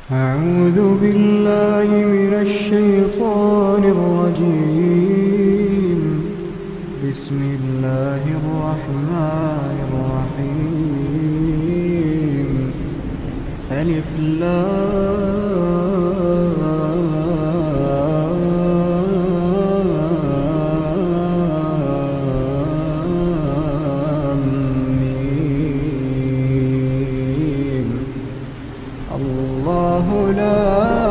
أعوذ بالله من الشيطان الرجيم. بسم الله الرحمن الرحيم. ألف لام ميم. الله لا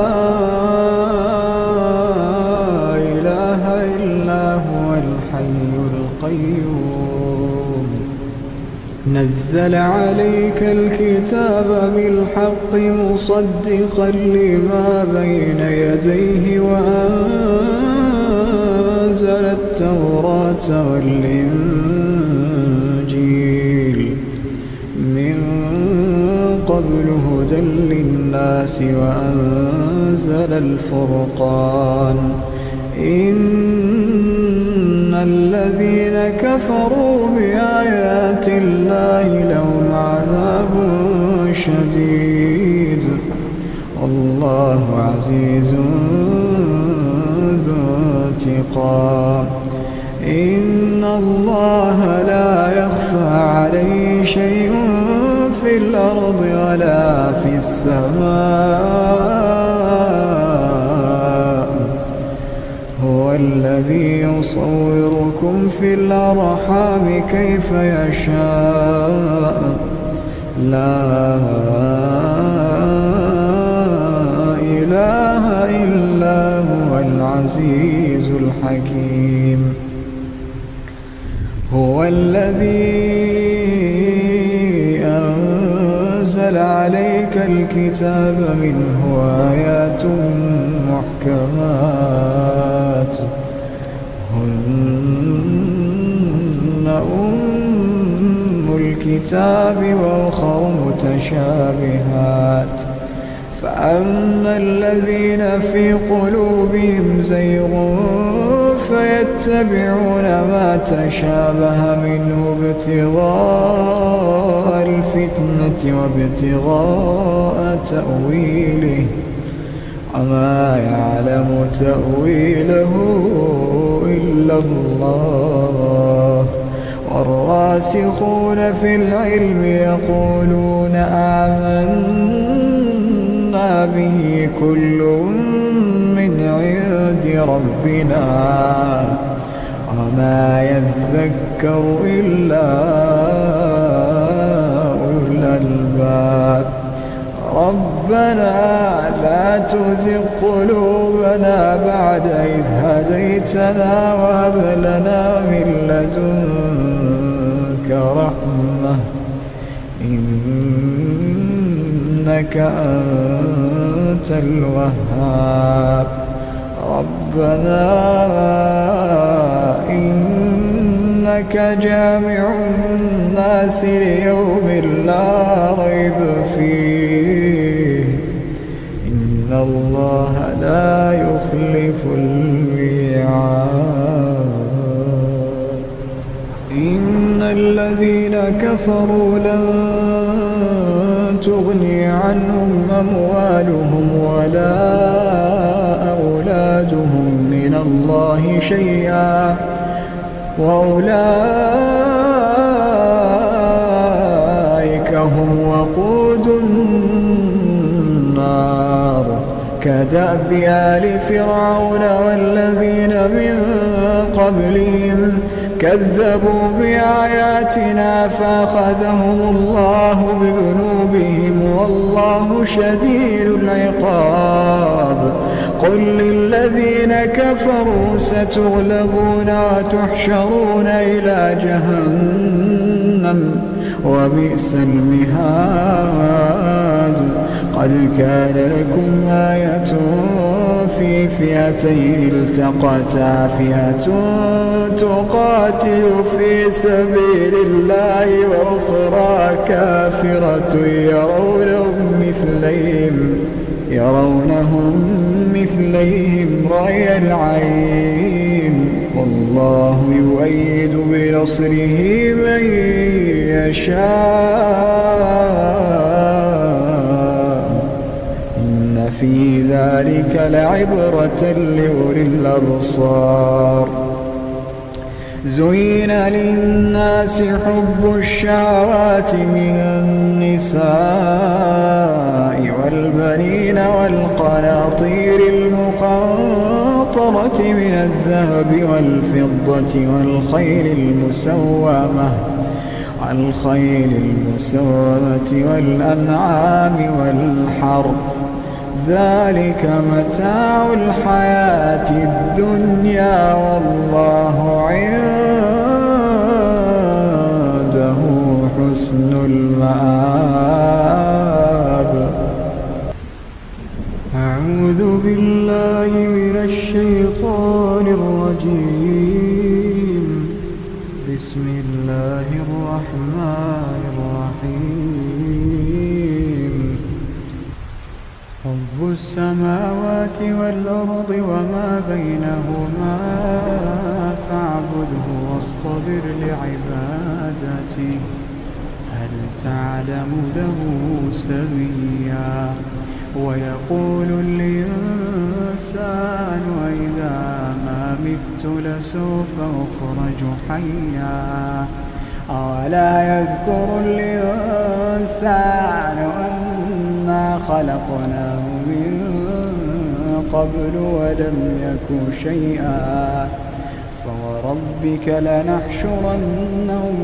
إله إلا هو الحي القيوم. نزل عليك الكتاب بالحق مصدقا لما بين يديه وأنزل التوراة والإنجيل من قبل هدى للناس وأنزل الفرقان. إن الذين كفروا بآيات الله لهم عذاب شديد والله عزيز ذو انتقام. إن الله لا يخفى عليه شيء في الأرض ولا في السماء. هو الذي يصوركم في الأرحام كيف يشاء. لا إله إلا هو العزيز الحكيم. هو الذي أنزل عليك الكتاب منه آيات محكمات هن أم الكتاب وأخر متشابهات. فأما الذين في قلوبهم زيغ فيتبعون ما تشابه منه ابتغاء الفتنة وابتغاء تأويله وما يعلم تأويله إلا الله. والراسخون في العلم يقولون آمنا به كل من عند ربنا وما يذكر إلا أولو الألباب. ربنا لا تزغ قلوبنا بعد إذ هديتنا وهب لنا من لدنك رحمة إنك أنت الوهاب. ربنا إنك جامع الناس ليوم لا ريب فيه إن الله لا يخلف الميعاد. إن الذين كفروا لن تغني عنهم أموالهم ولا أولادهم من الله شيئا وأولئك هم وقود النار. كدأب آل فرعون والذين من قبلهم كذبوا بآياتنا فأخذهم الله بذنوبهم والله شديد العقاب. قل للذين كفروا ستغلبون وتحشرون إلى جهنم وبئس المهاد. قد كان لكم آية في فئتين التقتا فئة تقاتل في سبيل الله وأخرى كافرة يرونهم مثليهم رأي العين والله يؤيد بنصره من يشاء إن في ذلك لعبرة لأولي الأبصار. زين للناس حب الشهوات من النساء والبنين والقناطير المقنطرة من الذهب والفضة والخيل المسومة والأنعام والحرث، ذلك متاع الحياة الدنيا والله عنده حسن المآب. أعوذ بالله من الشيطان الرجيم. بسم الله الرحمن الرحيم. رب السماوات والأرض وما بينهما فاعبده واصطبر لعبادته هل تعلم له سميا. ويقول الإنسان وإذا ما مت لسوف أخرج حيا. أولا يذكر الإنسان أنا خلقناه من قبل ولم يك شيئا. فوربك لنحشرنهم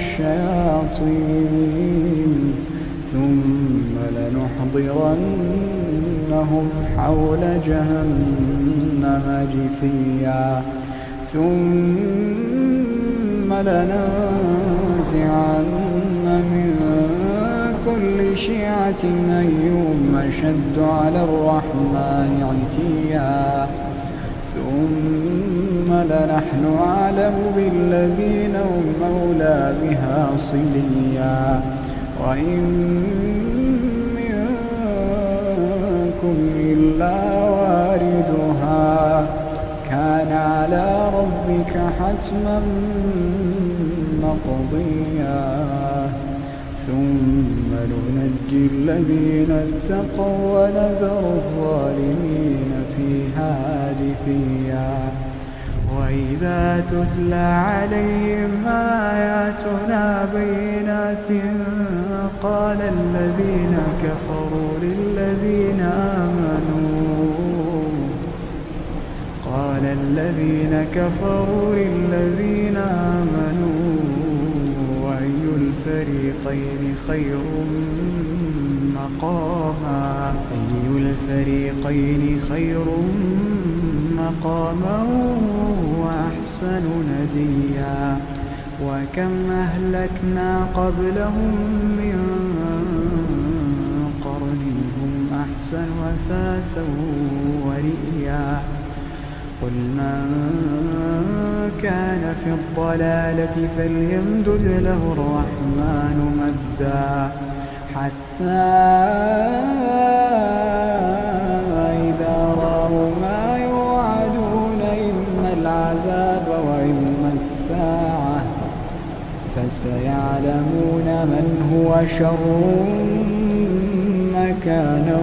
والشياطين ثم لنحضرنهم حول جهنم جثيا. ثم لننزعن من كل شيعة أيهم أشد على الرحمن عتيا. ثم لنحن أعلم بالذين هم أولى بها صليا. وإن منكم إلا واردها كان على ربك حتما مقضيا. ثم ننجي الذين اتقوا ونذر الظالمين فيها جثيا. وإذا تتلى عليهم آياتنا بينات قال الذين كفروا للذين آمنوا أي الفريقين خير مقاما وأحسن نديا. وكم أهلكنا قبلهم من قرن هم أحسن أثاثا ورئيا. قل من كان في الضلالة فليمدد له الرحمن مدا حتى إذا رأوا ما يوعدون إما العذاب وإما الساعة فسيعلمون من هو شر مكانا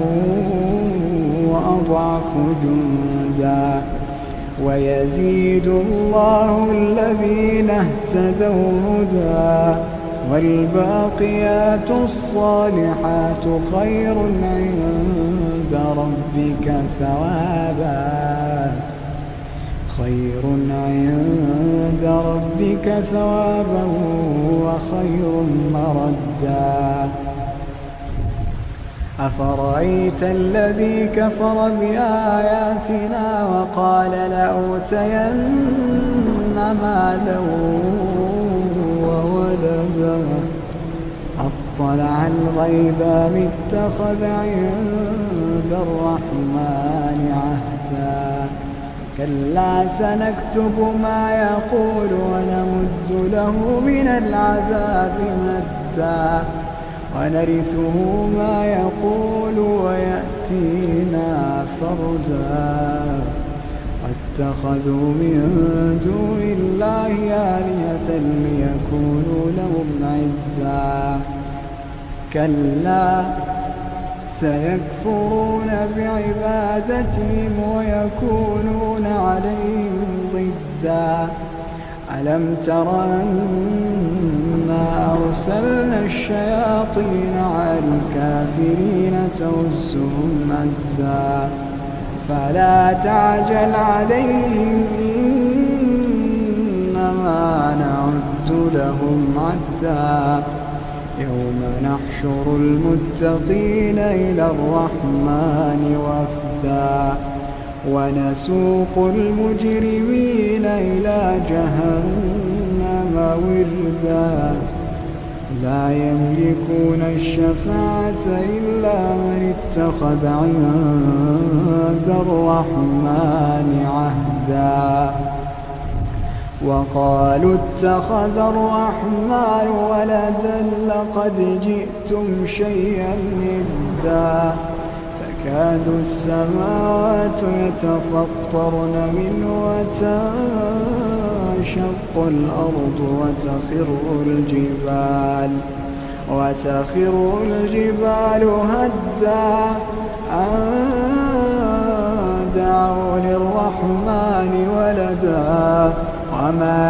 وأضعف جندا. ويزيد الله الذين اهتدوا هدى والباقيات الصالحات خير عند ربك ثوابا وخير مردا. أفرأيت الذي كفر بآياتنا وقال لأوتين مالا وولدا أطلع الغيب أم اتخذ عند الرحمن عهدا. كلا سنكتب ما يقول ونمد له من العذاب مدا ونرثه ما يقول ويأتينا فردا. واتخذوا من دون الله آلهة ليكونوا لهم عزا. كلا سيكفرون بعبادتهم ويكونون عليهم ضدا ألم تر أنا أرسلنا الشياطين على الكافرين تؤزهم أزا فلا تعجل عليهم إنما نعد لهم عدا يوم نحشر المتقين إلى الرحمن وفدا ونسوق المجرمين إلى جهنم وردا لا يملكون الشفاعة إلا من اتخذ عند الرحمن عهدا وقالوا اتخذ الرحمن ولدا لقد جئتم شيئا إدا تكاد السماوات يتفطرن منه وتنشق الأرض وتخر الجبال هدا أن دعوا للرحمن ولدا وما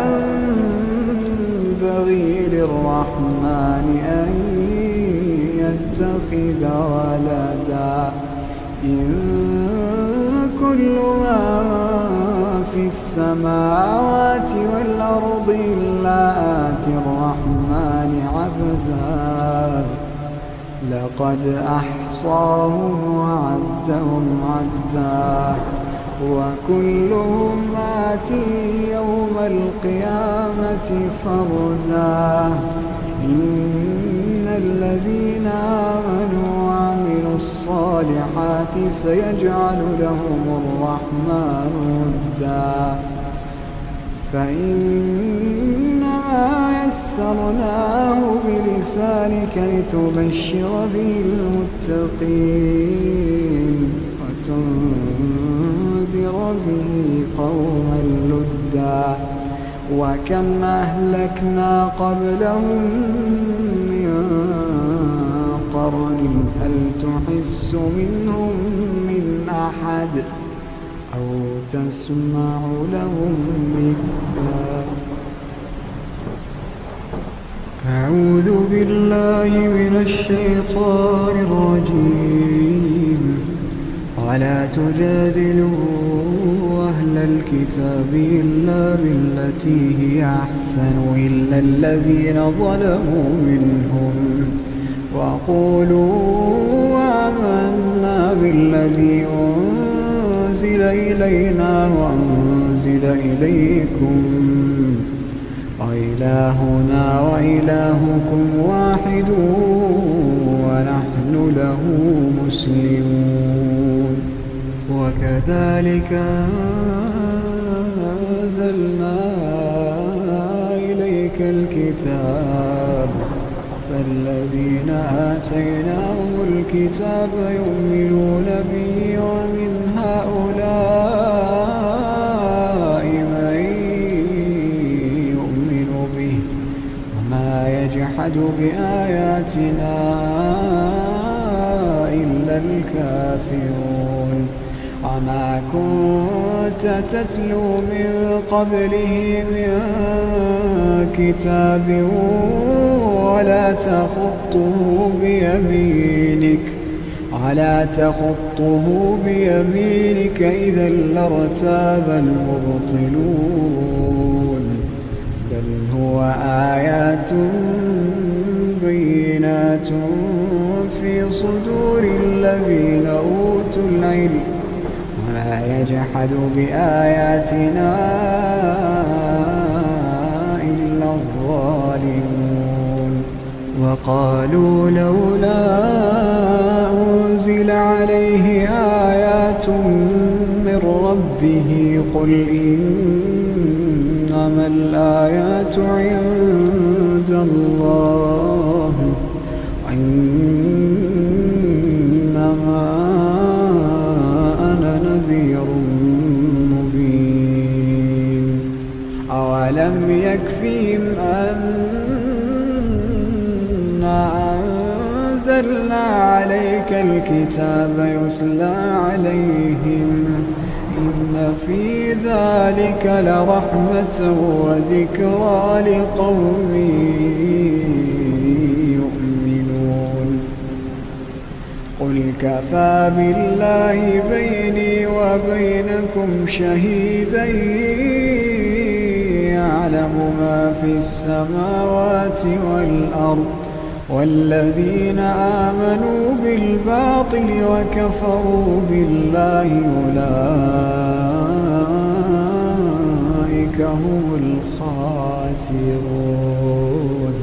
ينبغي للرحمن أن يتخذ ولدا إن كل من في السماوات والأرض إلا آتي الرحمن عبدا لقد أحصاهم وعدهم عدا وكلهم آتيه يوم القيامة فردا إن الذين آمنوا وعملوا الصالحات سيجعل لهم الرحمن ودا فإنما يسرناه بلسانك لتبشر به المتقين وتنذر به قوما لدا وكم أهلكنا قبلهم من قرن هل تحس منهم من أحد أو تسمع لهم ركزا أعوذ بالله من الشيطان الرجيم ولا تجادلوا أهل الكتاب إلا بالتي هي أحسن إلا الذين ظلموا منهم وقولوا آمنا بالذي أنزل إلينا وأنزل إليكم وإلهنا وإلهكم واحد ونحن له مسلمون وكذلك أنزلنا إليك الكتاب فالذين آتيناهم الكتاب يؤمنون به ومن هؤلاء من يؤمن به وما يجحد بآياتنا إلا الكافرون وما كنت تتلو من قبله من كتاب ولا تخطه بيمينك إذا لارتاب المبطلون بل هو آيات بينات في صدور الذين أوتوا العلم وما يجحد بآياتنا إلا الظالمون وقالوا لولا أنزل عليه آيات من ربه قل إنما الآيات عند الله وإنما أنا نذير مبين أولم يكفهم أنزلنا عليك الكتاب يتلى عليهم إن في ذلك لرحمة وذكرى لقوم يؤمنون قل كفى بالله بيني وبينكم شهيدا يعلم ما في السماوات والأرض والذين آمنوا بالباطل وكفروا بالله أولئك هم الخاسرون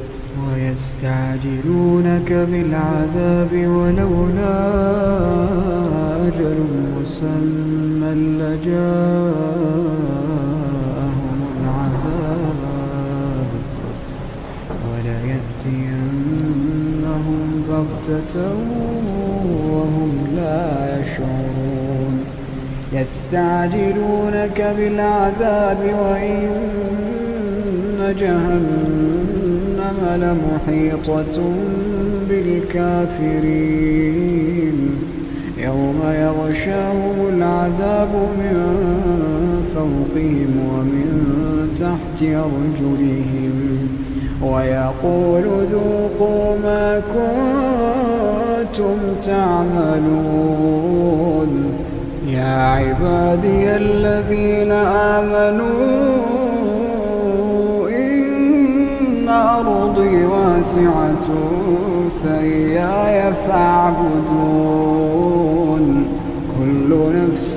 ويستعجلونك بالعذاب ولولا أجل مسمى لجاءهم العذاب وليأتينهم بغتة وهم لا يشعرون يستعجلونك بالعذاب وإن جهنم لمحيطة بالكافرين يوم يغشاهم العذاب من فوقهم ومن تحت أرجلهم ويقول ذوقوا ما كنتم تعملون يا عبادي الذين آمنوا إن أرضي واسعة فإياي فاعبدون كل نفس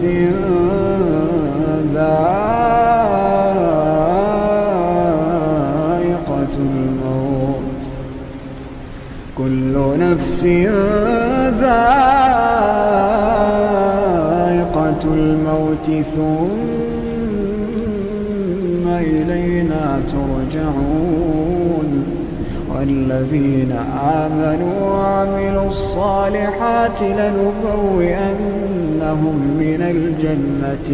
ذائقة الموت كل نفس ذائقة الموت ثم إلينا ترجعون والذين آمنوا وعملوا الصالحات لنبوئنهم من الجنة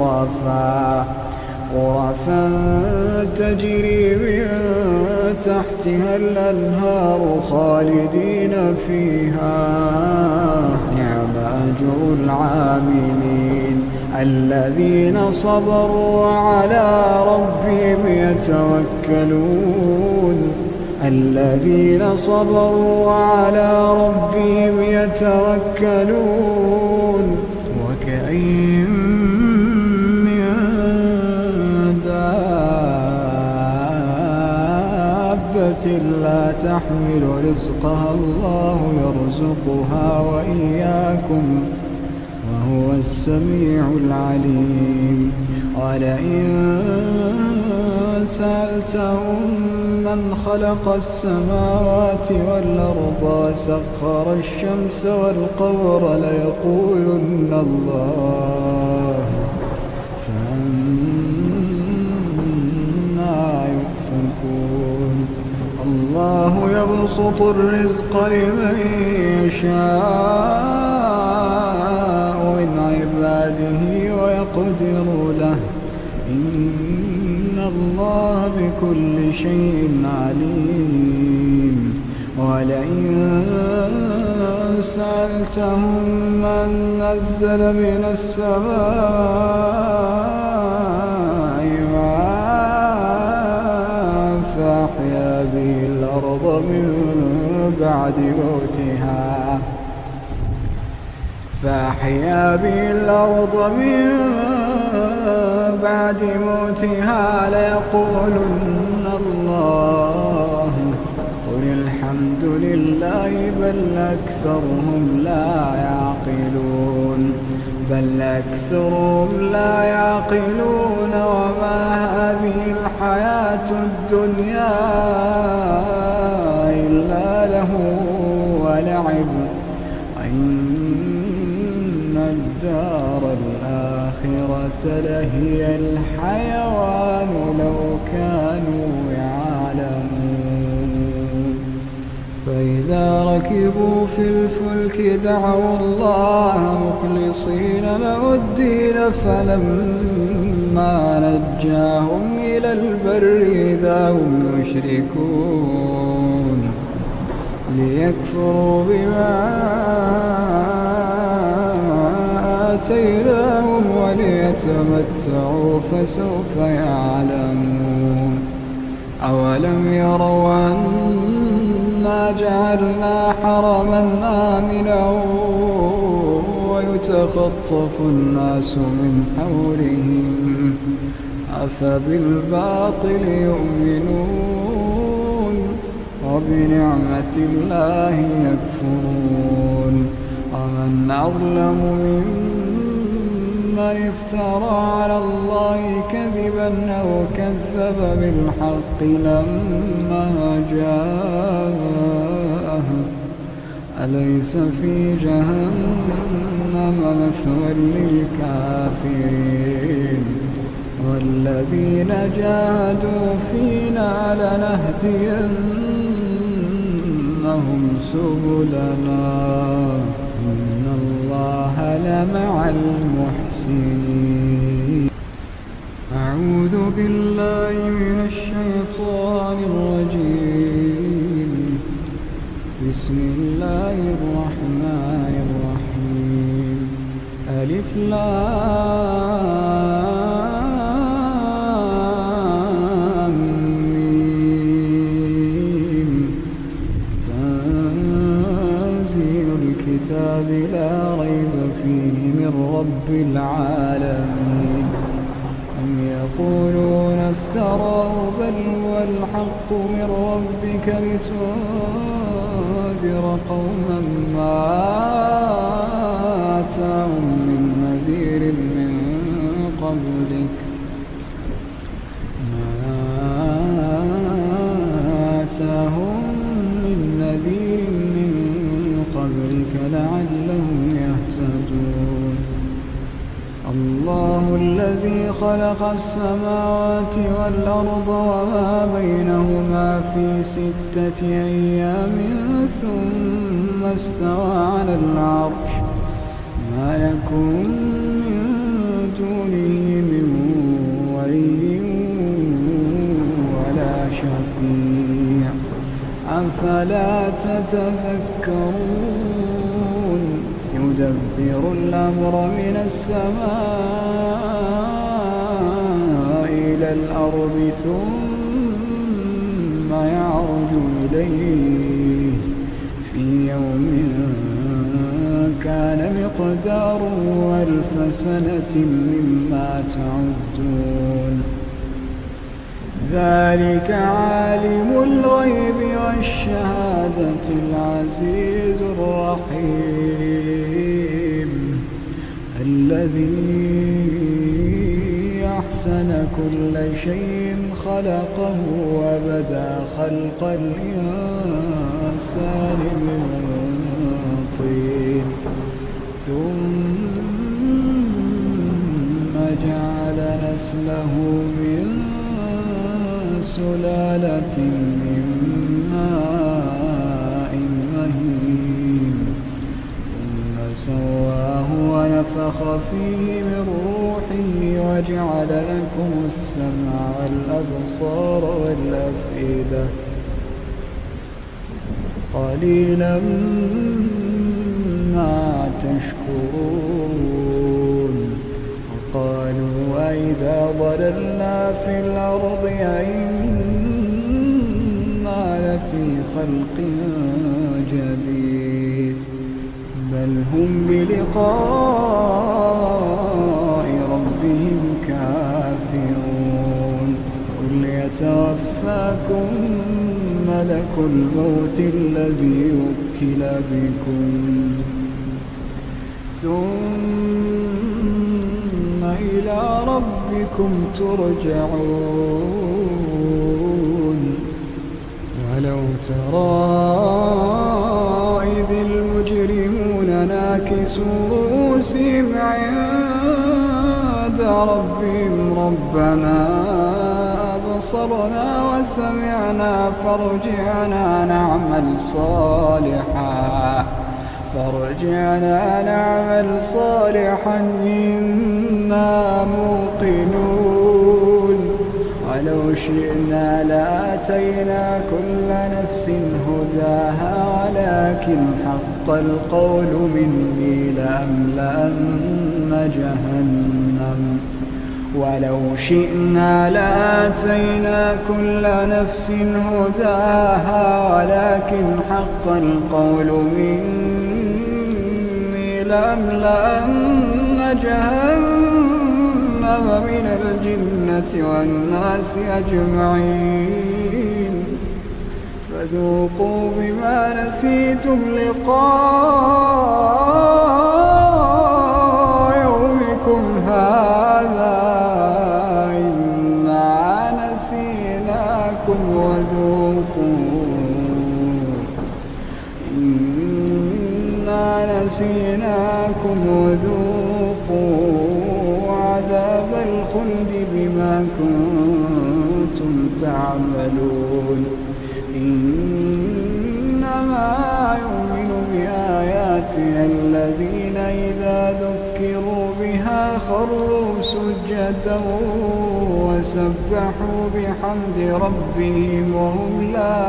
غرفا تجري من تحتها الأنهار خالدين فيها نعم أجر العاملين الذين صبروا وعلى ربهم يتوكلون الذين صبروا وعلى ربهم يتوكلون وكأين من دابة لا تحمل رزقها الله يرزقها وإياكم وهو السميع العليم ولئن سألتهم من خلق السماوات والأرض وسخر الشمس والقمر ليقولن الله فأنى يؤفكون الله يبسط الرزق لمن يشاء من عباده ويقدر له إن الله بكل شيء عليم ولئن سألتهم من نزل من السماء ماء فأحيا به الأرض من بعد موتها ليقولن الله قل الحمد لله بل أكثرهم لا يعقلون وما هذه الحياة الدنيا إلا له ولعب إن الدار الآخرة لهي الحيوان لو كانوا يعلمون فإذا ركبوا في الفلك دعوا الله مخلصين له الدين فلما نجاهم إلى البر إذا هم يشركون ليكفروا بما آتيناهم وليتمتعوا فسوف يعلمون. أولم يروا أنا جعلنا حرما آمنا ويتخطف الناس من حولهم أفبالباطل يؤمنون وبنعمة الله يكفرون. ومن أظلم ممن افترى على الله كذبا أو كذب بالحق لما جاءه أليس في جهنم مثوى للكافرين والذين جاهدوا فينا لنهدينهم سبلنا إن الله لمع المحسنين. أعوذ بالله من الشيطان الرجيم. بسم الله الرحمن الرحيم. ألف لام ميم. تنزيل الكتاب لا ريب فيه من رب العالمين. أم يقولون افتراه بل هو الحق من ربك لتنذر قوما ما آتاهم من نذير من قبلك لعلهم يهتدون. الله الذي خلق السماوات والأرض وما بينهما في 6 أيام ثم استوى على العرش ما لكم من دونه من ولي ولا شفيع أفلا تتذكرون. يدبر الأمر من السماء إلى الأرض ثم يعرج إليه في يوم كان مقداره 1000 سنة مما تعدون. ذلك عالم الغيب والشهادة العزيز الرحيم الذي أحسن كل شيء خلقه وبدأ خلق الإنسان من طين ثم جعل نسله من سلالة من ماء مهين ثم سواه ونفخ فيه من روحه وجعل لكم السمع والأبصار والأفئدة قليلا ما تشكرون. وقالوا أئذا ضللنا في الأرض أئنا لفي خلق جديد بل هم بلقاء ربهم كافرون. قل يتوفاكم ملك الموت الذي وكل بكم ثم إلى ربكم ترجعون. ولو ترى إذ المجرمون ناكسوا رؤوسهم عند ربهم ربنا أبصرنا وسمعنا فارجعنا نعمل صالحا إنا موقنون. ولو شئنا لآتينا كل نفس هداها ولكن حق القول مني لأملأن جهنم ولو شئنا لآتينا كل نفس هداها ولكن حق القول مني لأملأن جهنم من الجنة والناس أجمعين فذوقوا بما نسيتم لقاء يومكم هذا إنا نسيناكم وذوقوا عذاب الخلد بما كنتم تعملون إنما يؤمن بآياتنا الذين إذا ذكروا بها خروا سجدا وسبحوا بحمد ربهم وهم لا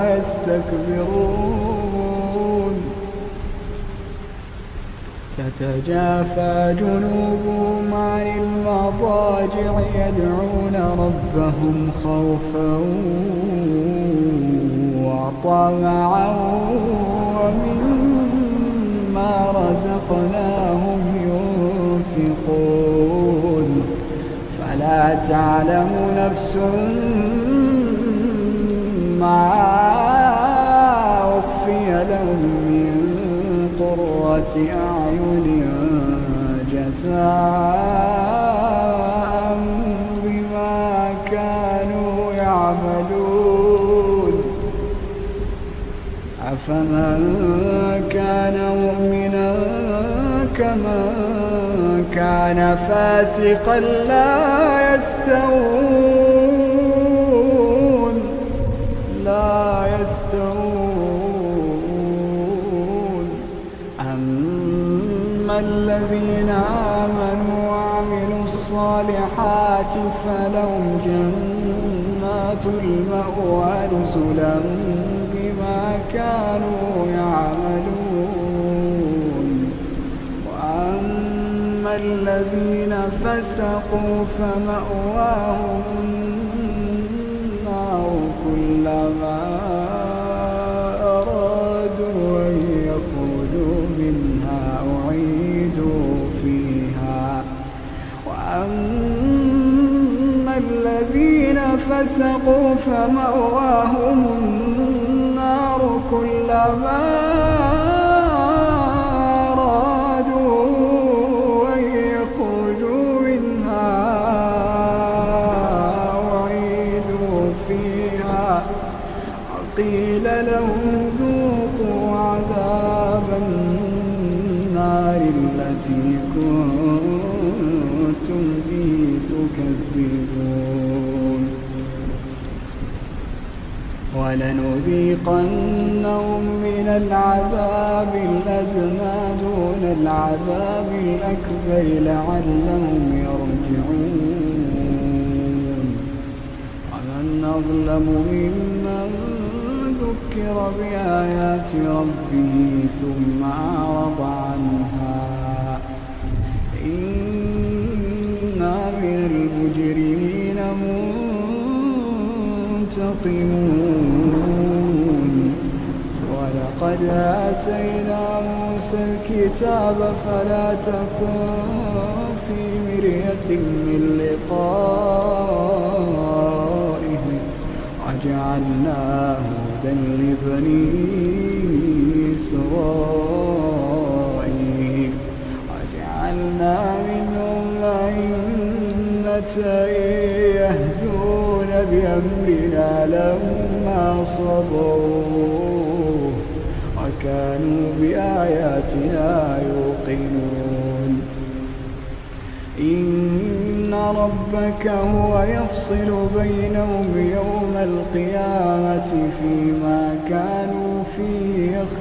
يستكبرون تتجافى جنوبهم عن المضاجع يدعون ربهم خوفا وطمعا ومما رزقناهم ينفقون فلا تعلم نفس ما أخفي لهم من قرة أعين جزاء بما كانوا يعملون أفمن كان مؤمنا كمن كان فاسقا لا يستوون أما الذين آمنوا وعملوا الصالحات فلهم جنات المأوى نزلا بما كانوا يعملون وأما الذين فسقوا فمأواهم النار كلما أرادوا أن يخرجوا منها أعيدوا فيها وأما الذين فسقوا فمأواهم النار كلما أرادوا أن يخرجوا منها أعيدوا فيها وقيل لهم ذوقوا عذاب النار التي كنتم به تكذبون ولنذيقنهم من العذاب الأدنى دون العذاب الأكبر لعلهم يرجعون ومن أظلم ممن ذكر بآيات ربه ثم أعرض عنها إنا من المجرمين منتقمون ولقد آتينا موسى الكتاب فلا تكن في مرية من لقائه وجعلناه هدى لبني إسرائيل وجعلنا منهم أئمة يهدون بأمرنا لما صبروا وكانوا بآياتنا يوقنون إن ربك هو يفصل بينهم يوم القيامة فيما كانوا فيه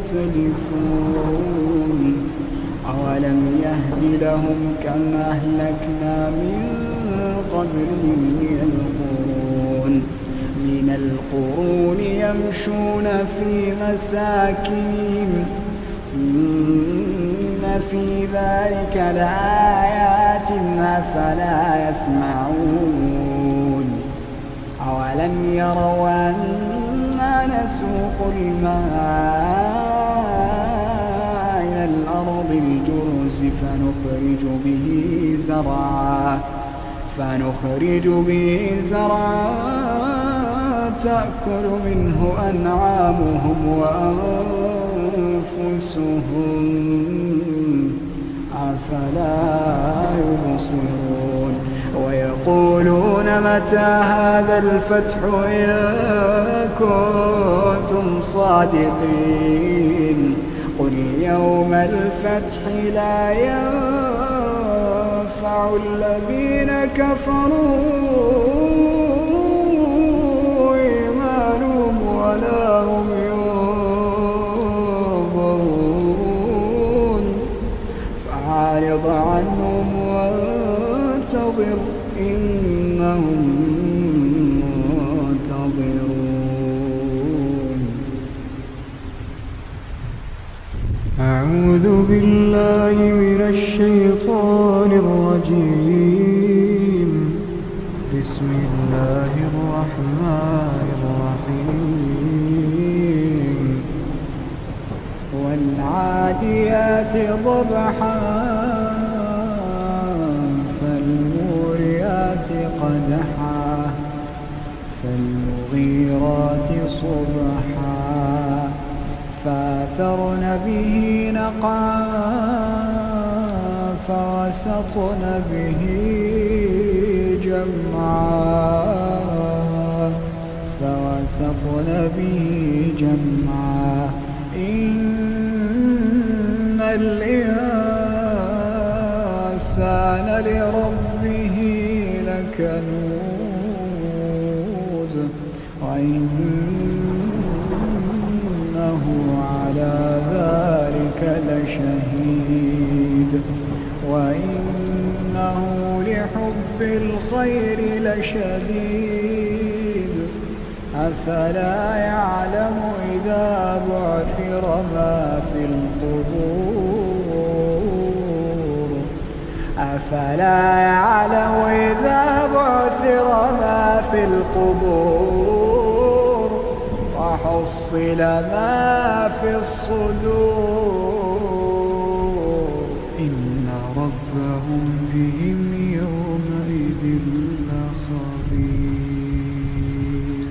يختلفون أولم يهد لهم كم أهلكنا من قبلهم من القرون ومن القرون يمشون في مساكنهم إن في ذلك لآيات أفلا يسمعون أولم يروا أنا نسوق الماء إلى الأرض الجرز فنخرج به زرعا تأكل منه أنعامهم وأنفسهم أفلا يبصرون ويقولون متى هذا الفتح إن كنتم صادقين قل يوم الفتح لا ينفع الذين كفروا إيمانهم ولا هم ينظرون فأعرض عنهم وانتظر إنهم منتظرون. أعوذ بالله من الشيطان الرجيم. بسم الله الرحمن الرحيم. والعاديات ضبحا فالموريات قدحا فالمغيرات صبحا فأثرن به نقعا فوسطن به جمعا إن الإنسان لربه لكنود وإنه على ذلك لشهيد وإنه لحب الخير لشديد أفلا يعلم إذا بعثر ما في القبور أفلا يعلم إذا بعثر ما في القبور وحصل ما في الصدور إن ربهم بهم يومئذ لخبير.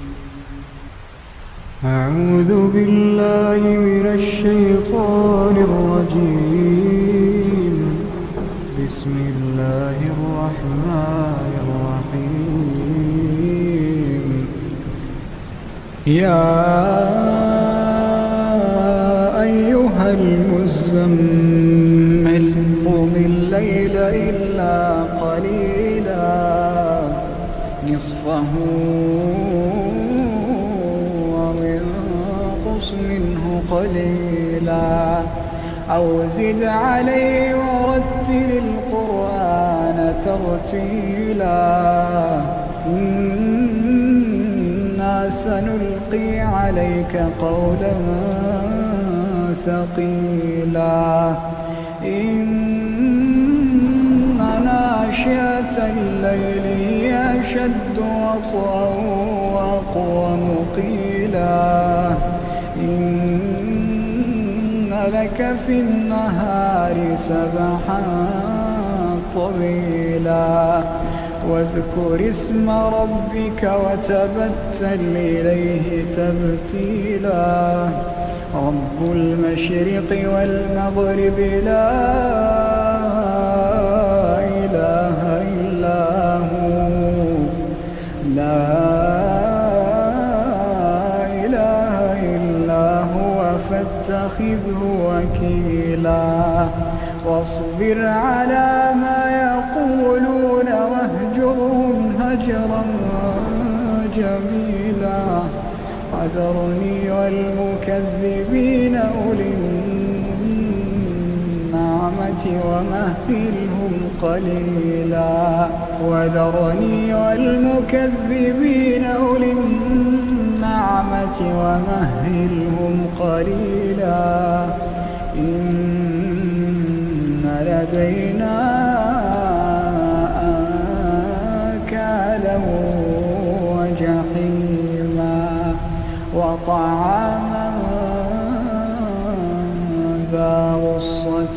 أعوذ بالله من الشيطان الرجيم. بسم الله الرحمن الرحيم. يا أيها المزمل قم الليل إلا قليلا نصفه وانقص منه قليلا أو زد عليه ورتل القرآن ترتيلا إنا سنلقي عليك قولا ثقيلا إن ناشئة الليل هي أشد وطئا وأقوم قيلا إن لك في النهار سبحا طويلا واذكر اسم ربك وتبتل إليه تبتيلا رب المشرق والمغرب لا إله إلا هو فاتخذه وكيلا واصبر على ما يقولون واهجرهم هجرا جميلا وذرني والمكذبين أولي النعمة ومهلهم قليلا وذرني والمكذبين أولي النعمة ومهلهم قليلا إن لدينا أنكالا وجحيما وطعاما ذا غصة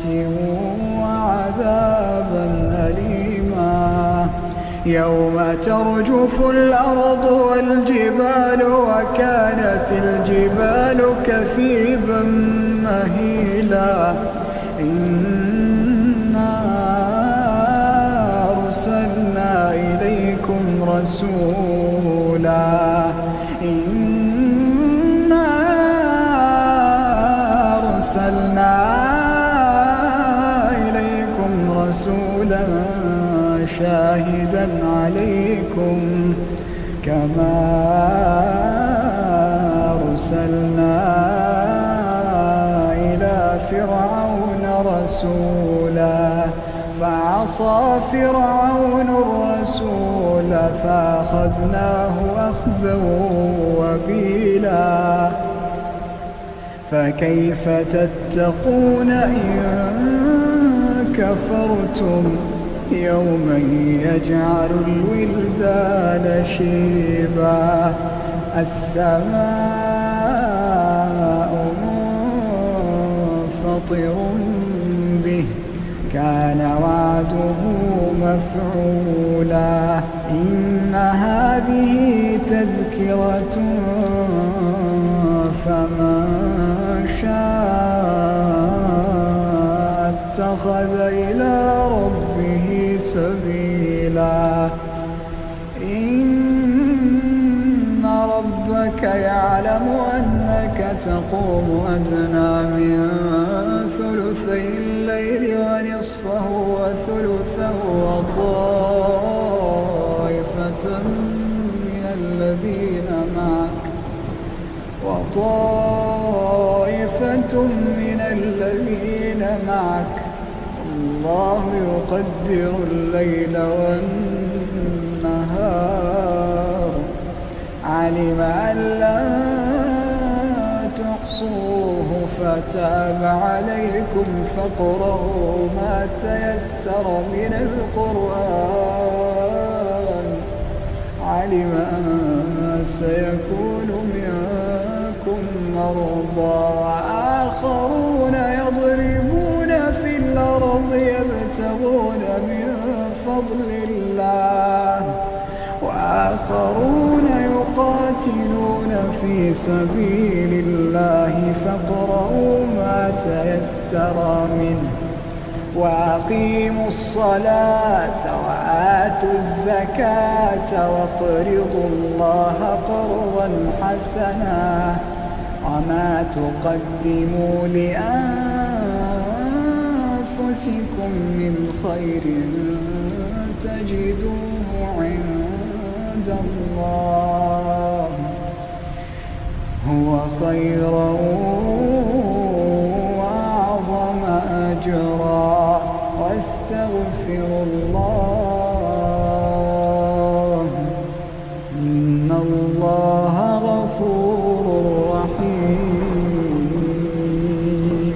وعذابا أليما يوم ترجف الأرض والجبال وكانت الجبال كثيبا مهيلا إنا أرسلنا إليكم رسولا إنا أرسلنا إليكم رسولا شاهدا عليكم كما أرسلنا إلى فرعون رسولا فعصى فرعون الرسول فأخذناه أخذا وبيلا فكيف تتقون إن كفرتم يوما يجعل الولدان شيبا السماء منفطر به كان وعده مفعولا إن هذه تذكرة فمن شاء اتخذ إلى ربه سبيلا إن ربك يعلم أنك تقوم أدنى من ثلثي الليل ونصفه وثلثه وطائفة من الذين معك الله يقدر الليل والنهار علم أن لا تحصوه فتاب عليكم فاقرؤوا ما تيسر من القرآن علم أن سيكون منكم مرضى وآخرون يضربون في الأرض يبتغون من فضل الله وآخرون يقاتلون في سبيل الله فاقرؤوا ما تيسر منه وأقيموا الصلاة وآتوا الزكاة وَاقْرِضُوا الله قرضا حسنا وما تقدموا لأنفسكم من خير تجدوه عند الله هو خيرا وأعظم أجرا واستغفروا الله إن الله غفور رحيم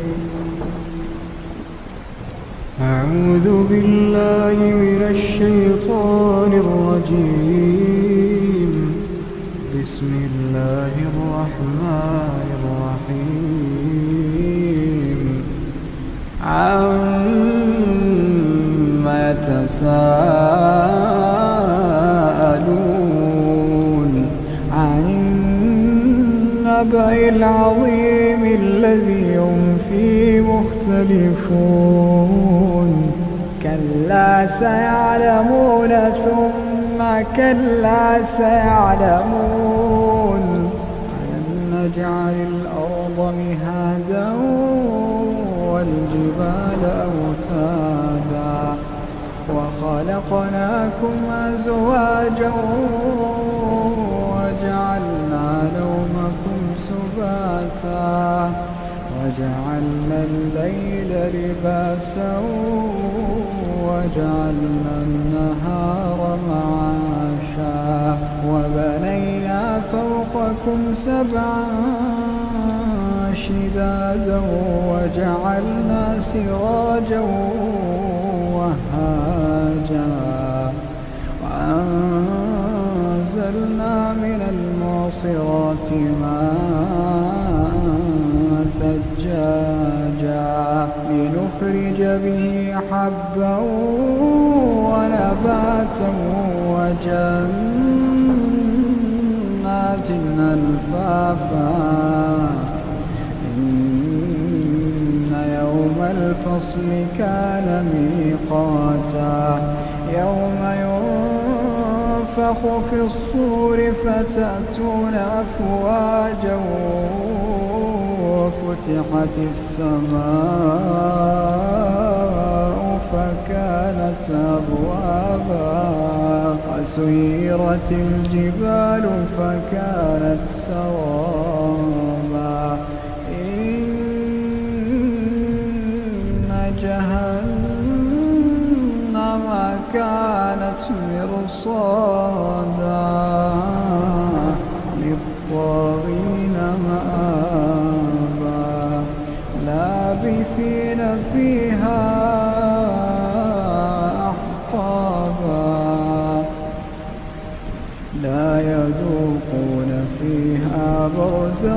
أعوذ بالله من الشيطان الرجيم بسم الله الرحمن الرحيم عما يتساءلون عن النبأ العظيم الذي هم فيه مختلفون كلا سيعلمون ثم كلا سيعلمون ألم نجعل الأرض مهادا والجبال أوتادا وخلقناكم أزواجا وجعلنا نومكم سباتا وجعلنا الليل لباسا وجعلنا النهار معاشا وبنينا فوقكم سبعا شدادا وجعلنا سراجا وهاجا وأنزلنا من المعصرات ماء ثجاجا لنخرج به حبا ونباتا وجنات ألفافا إن يوم الفصل كان ميقاتا يوم ينفخ في الصور فتأتون أفواجا وفتحت السماء فكانت أبوابا وسيرت الجبال فكانت سرابا إن جهنم كانت مرصادا للطاغين مآبا لابثين فيها أحقابا لا يذوقون فيها بردا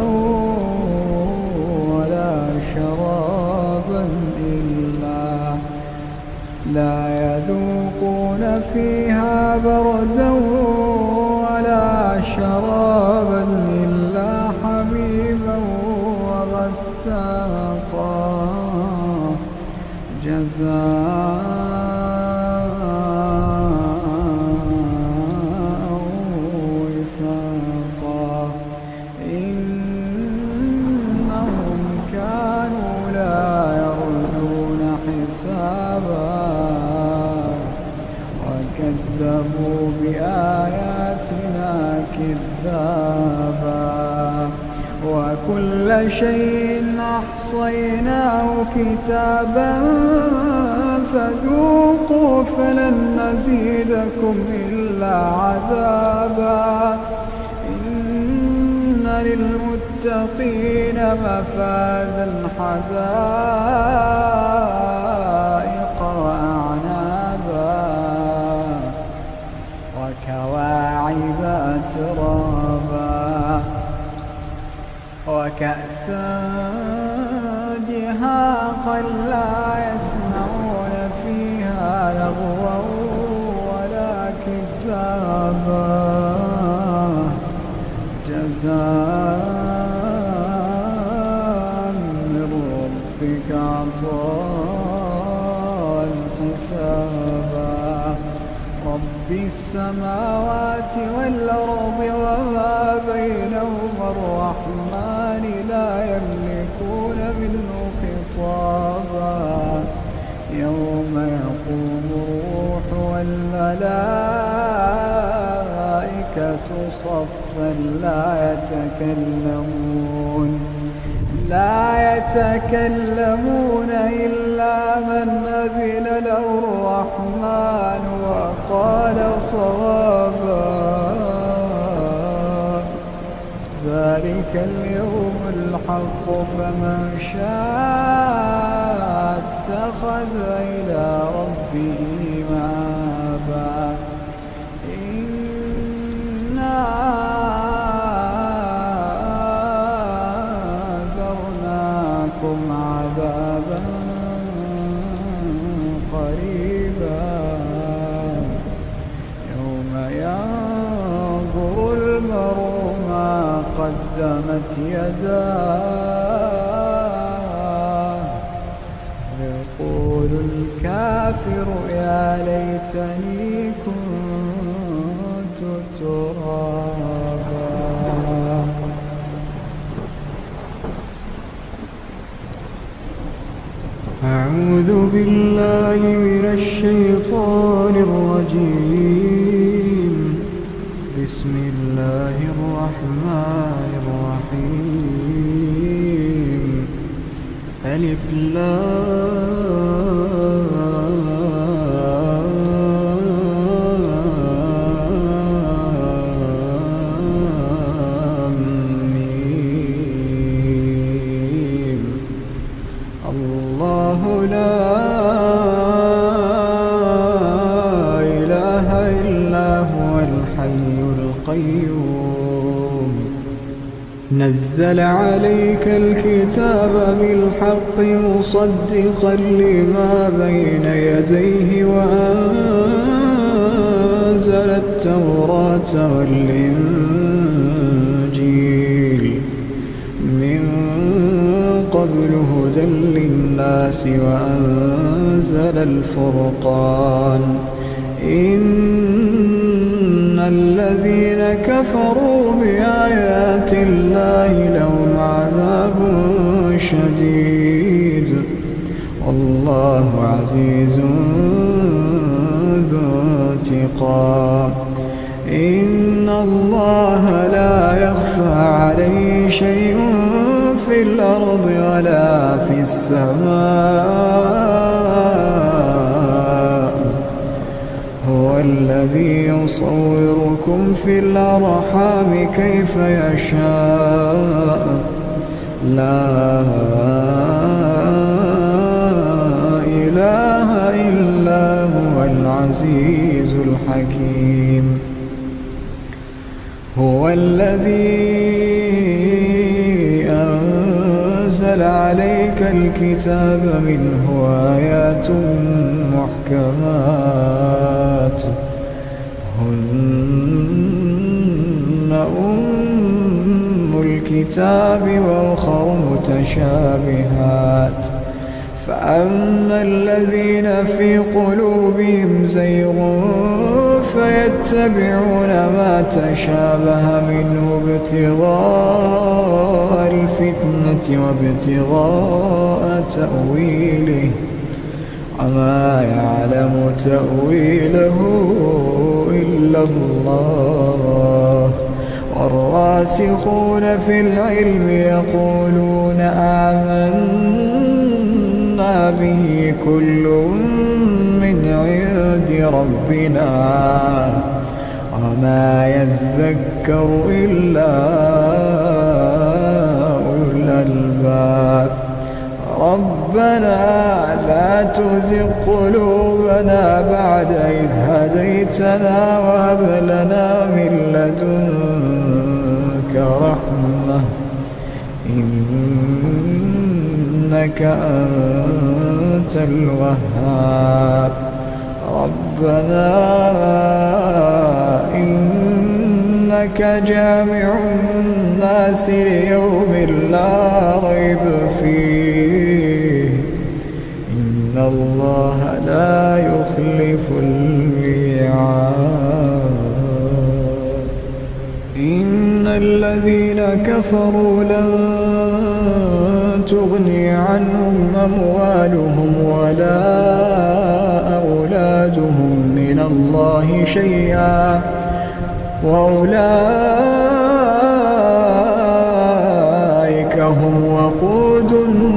ولا شرابا لا يذوقون فيها بردا ولا شرابا إلا حميما وغساقا جزاء وفاقا إنهم كانوا لا يرجون حسابا وكذبوا بآياتنا كذابا وكل شيء أحصيناه كتابا فذوقوا فلن نزيدكم إلا عذابا إن للمتقين مفازا حدائق وأعنابا وكواعب أترابا وكأسا دهاقا لا يسمعون فيها لغوا ولا كذابا جزاء من ربك عطاء حسابا رب السماوات والأرض وما بينهما الرحمن لا يملكون منه خطابا يوم يقوم الروح والملائكة صفا لا يتكلمون إلا من أذن له الرحمن وقال صوابا ذلك اليوم الحق فمن شاء اتخذ إلى ربه مآبا إنا أنذرناكم عذابا قريبا يوم ينظر المرء ما قدمت يداه يقول الكافر يا ليتني كنت ترابا أعوذ بالله من الشيطان الرجيم بسم الله الرحمن الرحيم ألف لام ميم. الله لا إله إلا هو الحي القيوم. نزل عليك الكتاب بالحق مصدقا لما بين يديه وأنزل التوراة والإنجيل من قبل هدى للناس وأنزل الفرقان. إن الذين كفروا بآيات الله لهم عذاب شديد والله عزيز ذو انتقام. إن الله لا يخفى عليه شيء في الأرض ولا في السماء. هو الذي يصوركم في الأرحام كيف يشاء لا إله إلا هو العزيز الحكيم. هو الذي أنزل عليك الكتاب منه آيات محكمات هن أم الكتاب وأخر متشابهات. فأما الذين في قلوبهم زيغ فيتبعون ما تشابه منه ابتغاء الفتنة وابتغاء تأويله وما يعلم تأويله إلا الله. والراسخون في العلم يقولون آمنا به كل من عند ربنا وما يذكر إلا أولو الألباب. ربنا لا تزغ قلوبنا بعد إذ هديتنا وهب لنا من لدنك رحمة إنك أنت الوهاب. ربنا إنك جامع الناس ليوم لا ريب فيه إن الله لا يخلف الميعاد. إن الذين كفروا لن تغني عنهم أموالهم ولا أولادهم من الله شيئا وأولئك هم وقود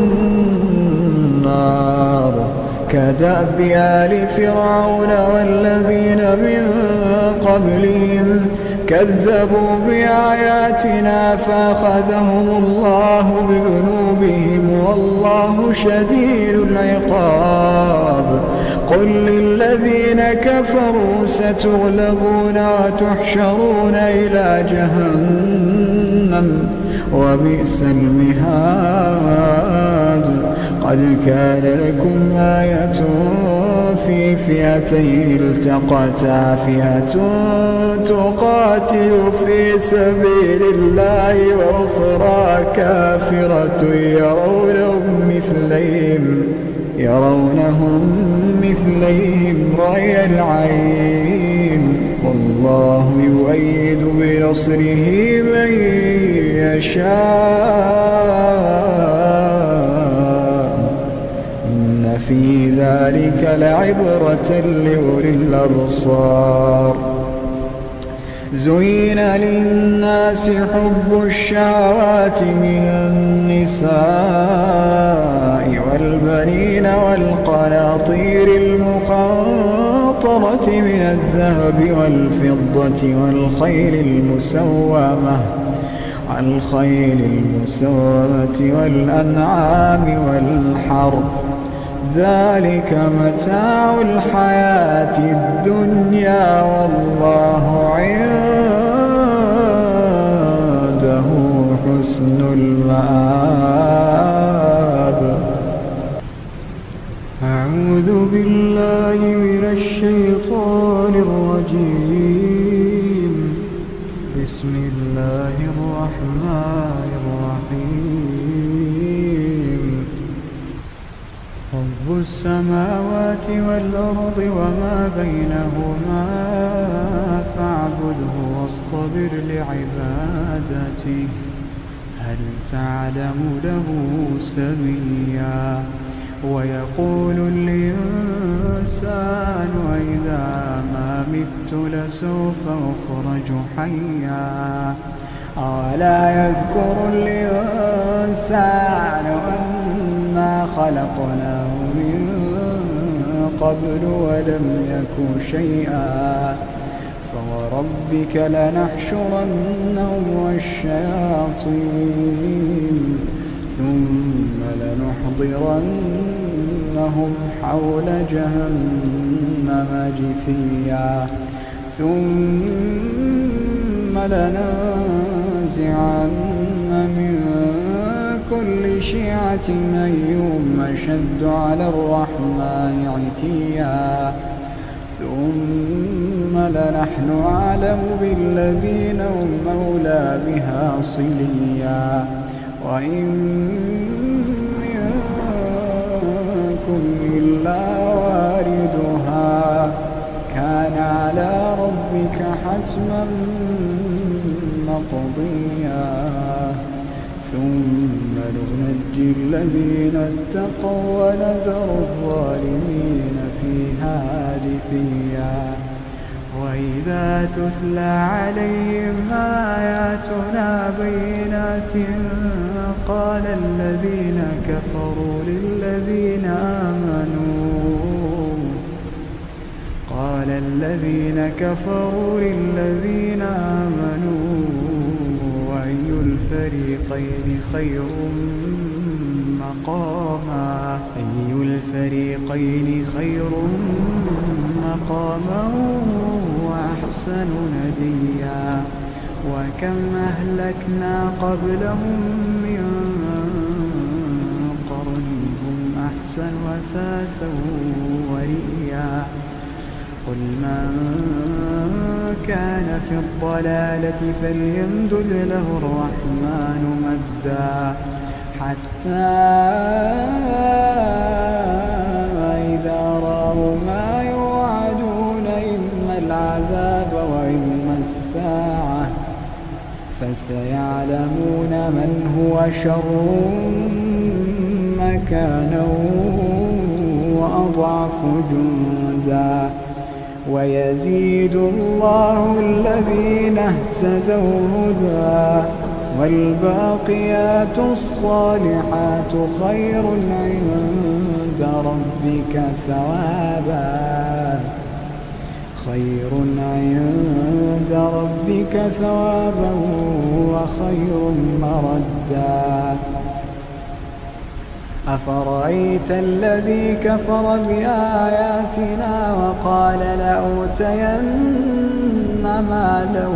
النار. كدأب آل فرعون والذين من قبلهم كذبوا بآياتنا فأخذهم الله بذنوبهم والله شديد العقاب. قل للذين كفروا ستغلبون وتحشرون إلى جهنم وبئس المهاد. قد كان لكم آية في فئتين التقتا فئة تقاتل في سبيل الله وأخرى كافرة يرونهم مثليهم رأي العين والله يؤيد بنصره من يشاء. إن في ذلك لعبرة لأولي الأبصار. زين للناس حب الشهوات من النساء والبنين والقناطير المقنطرة من الذهب والفضة والخيل المسومة والأنعام والحرث ذلك متاع الحياة الدنيا والله عنده حسن المآب. أعوذ بالله من الشيطان الرجيم. بسم الله الرحمن الرحيم. رب السماوات والأرض وما بينهما فاعبده واصطبر لعبادته هل تعلم له سميا. ويقول الإنسان أإذا ما مت لسوف أخرج حيا. أولا يذكر الإنسان أنا خلقناه من قبل ولم يك شيئا. فوربك لنحشرنهم والشياطين ثم لنحضرنهم حول جهنم جثيا. ثم لننزعن من كل شيعة أيهم أشد على الرحمن عتيا. ثم لنحن أعلم بالذين هم أولى بها صليا. وإن منكم إلا واردها كان على ربك حتما مقضيا. ثم ننجي الذين اتقوا ونذر الظالمين فيها جثيا. وإذا تتلى عليهم آياتنا بينات قال الذين كفروا للذين آمنوا أي الفريقين خير مقاما وأحسن نديا. وكم أهلكنا قبلهم من قرن هم أحسن أثاثا ورئيا. قل من كان في الضلالة فليمدد له الرحمن مدا حتى إذا رأوا ما يوعدون إما العذاب وإما الساعة فسيعلمون من هو شر مكانا وأضعف جندا. ويزيد الله الذين اهتدوا هدى والباقيات الصالحات خير عند ربك ثوابا وخير مردا. أفرأيت الذي كفر بآياتنا وقال لأوتين مالا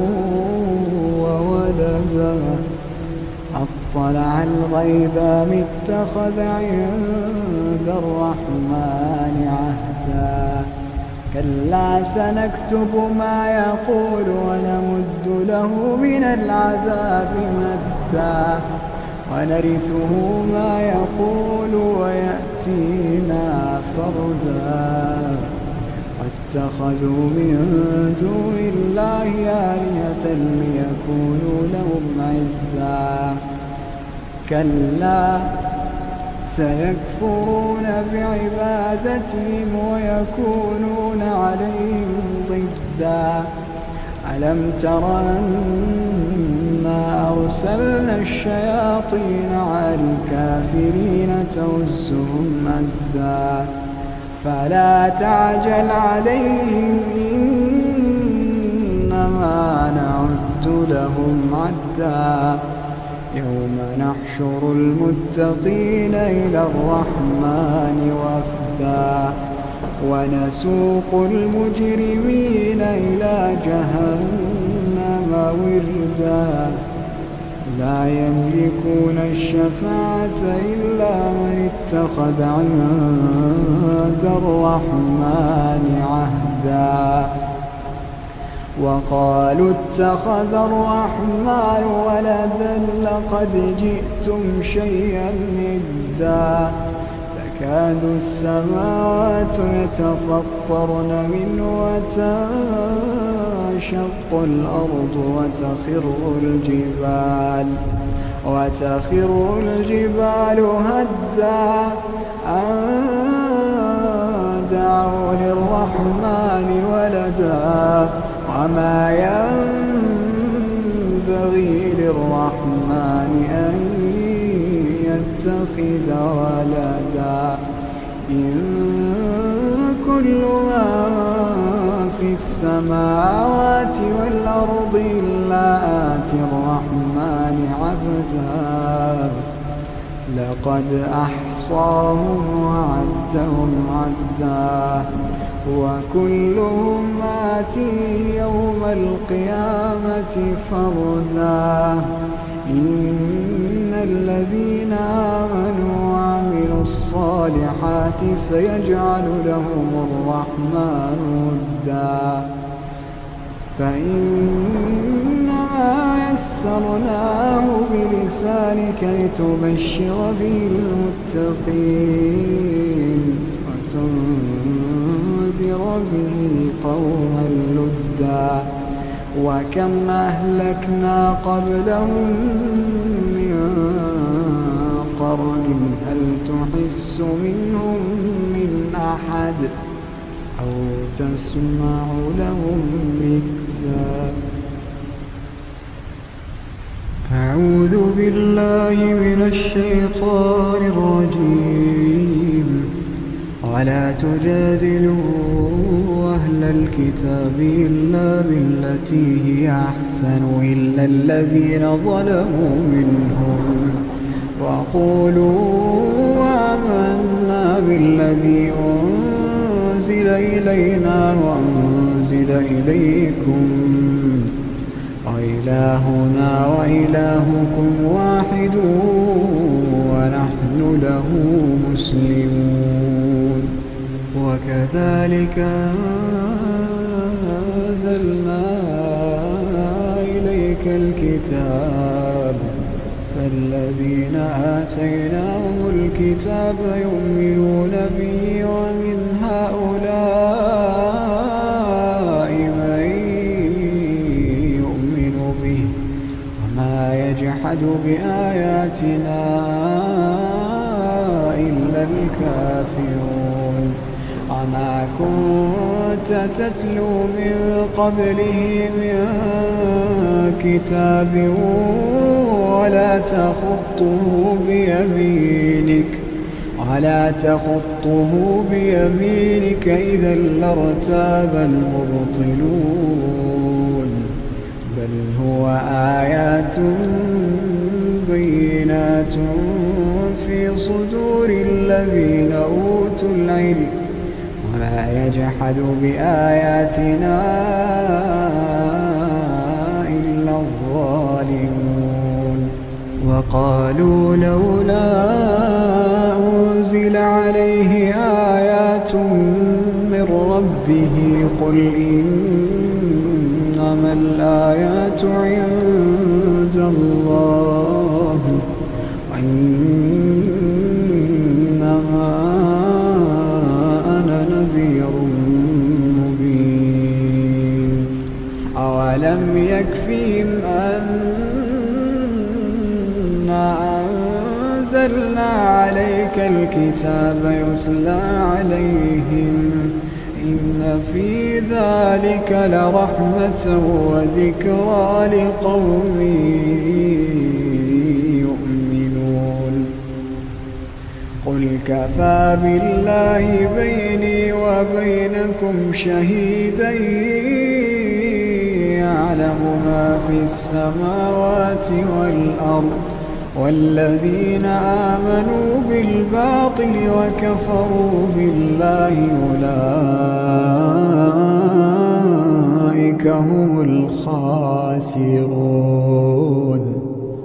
وولدا أطلع الغيب أم اتخذ عند الرحمن عهدا. كلا سنكتب ما يقول ونمد له من العذاب مدا ونرثه ما يقول ويأتينا فردا. واتخذوا من دون الله آلهة ليكونوا لهم عزا. كلا سيكفرون بعبادتهم ويكونون عليهم ضدا. ألم تر أنا أرسلنا الشياطين على الكافرين تؤزهم أزا فلا تعجل عليهم إنما نعد لهم عدا يوم نحشر المتقين إلى الرحمن وفدا ونسوق المجرمين إلى جهنم وردا لا يملكون الشفاعة إلا من اتخذ عند الرحمن عهدا وقالوا اتخذ الرحمن ولدا لقد جئتم شيئا إدا تكاد السماوات يتفطرن منه وتنشق الأرض وتخر الجبال هدا أن دعوا للرحمن ولدا وما ينبغي للرحمن أن يتخذ ولدا إن كل من في السماوات والأرض إلا آتي الرحمن عبدا لقد أحصاهم وعدهم عدا وكلهم آتيه يوم القيامة فردا إن الذين آمنوا وعملوا الصالحات سيجعل لهم الرحمن ودا فإنما يسرناه بلسانك لتبشر به المتقين وتنذر به قوما لدا وكم أهلكنا قبلهم من قرن هل تحس منهم من أحد أو تسمع لهم ركزا أعوذ بالله من الشيطان الرجيم ولا تجادلوا أهل الكتاب إلا بالتي هي أحسن إلا الذين ظلموا منهم وقولوا آمنا بالذي أنزل إلينا وأنزل إليكم وإلهنا وإلهكم واحد ونحن له مسلمون وكذلك أنزلنا إليك الكتاب فالذين آتيناهم الكتاب يؤمنون به ومن هؤلاء من يؤمن به وما يجحد بآياتنا إلا الكافرون وما كنت تتلو من قبله من كتاب ولا تخطه بيمينك إذا لارتاب المبطلون بل هو آيات بينات في صدور الذين أوتوا العلم وما يجحد بآياتنا إلا الظالمون وقالوا لولا أنزل عليه آيات من ربه قل إنما الآيات عند الله وإنما أنا نذير مبين أولم يكفهم أنا أنزلنا عليك الكتاب يتلى عليهم إن إن في ذلك لرحمة وذكرى لقوم يؤمنون. قل كفى بالله بيني وبينكم شهيدا يعلم ما في السماوات والأرض، والذين آمنوا بالباطل وكفروا بالله أولئك هم الخاسرون.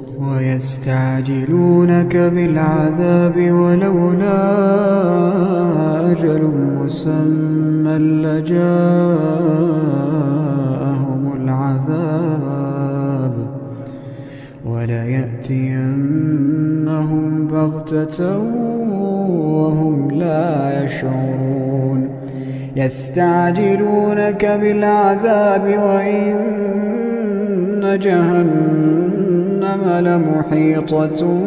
ويستعجلونك بالعذاب ولولا أجل مسمى لجاءهم العذاب وليأتينهم بغتة وهم لا يشعرون. يستعجلونك بالعذاب وإن جهنم لمحيطة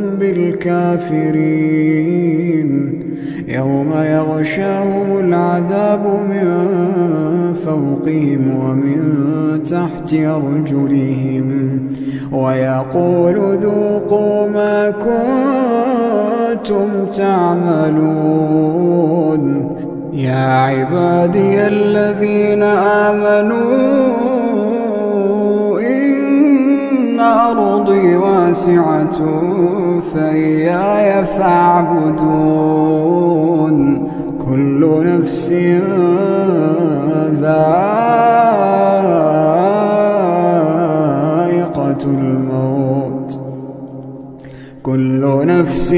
بالكافرين يوم يغشاهم العذاب من فوقهم ومن تحت أرجلهم ويقول ذوقوا ما كنتم تعملون. يا عبادي الذين آمنوا إن أرضي واسعة فإياي فاعبدون. كل نفس ذائقة الموت، كل نفس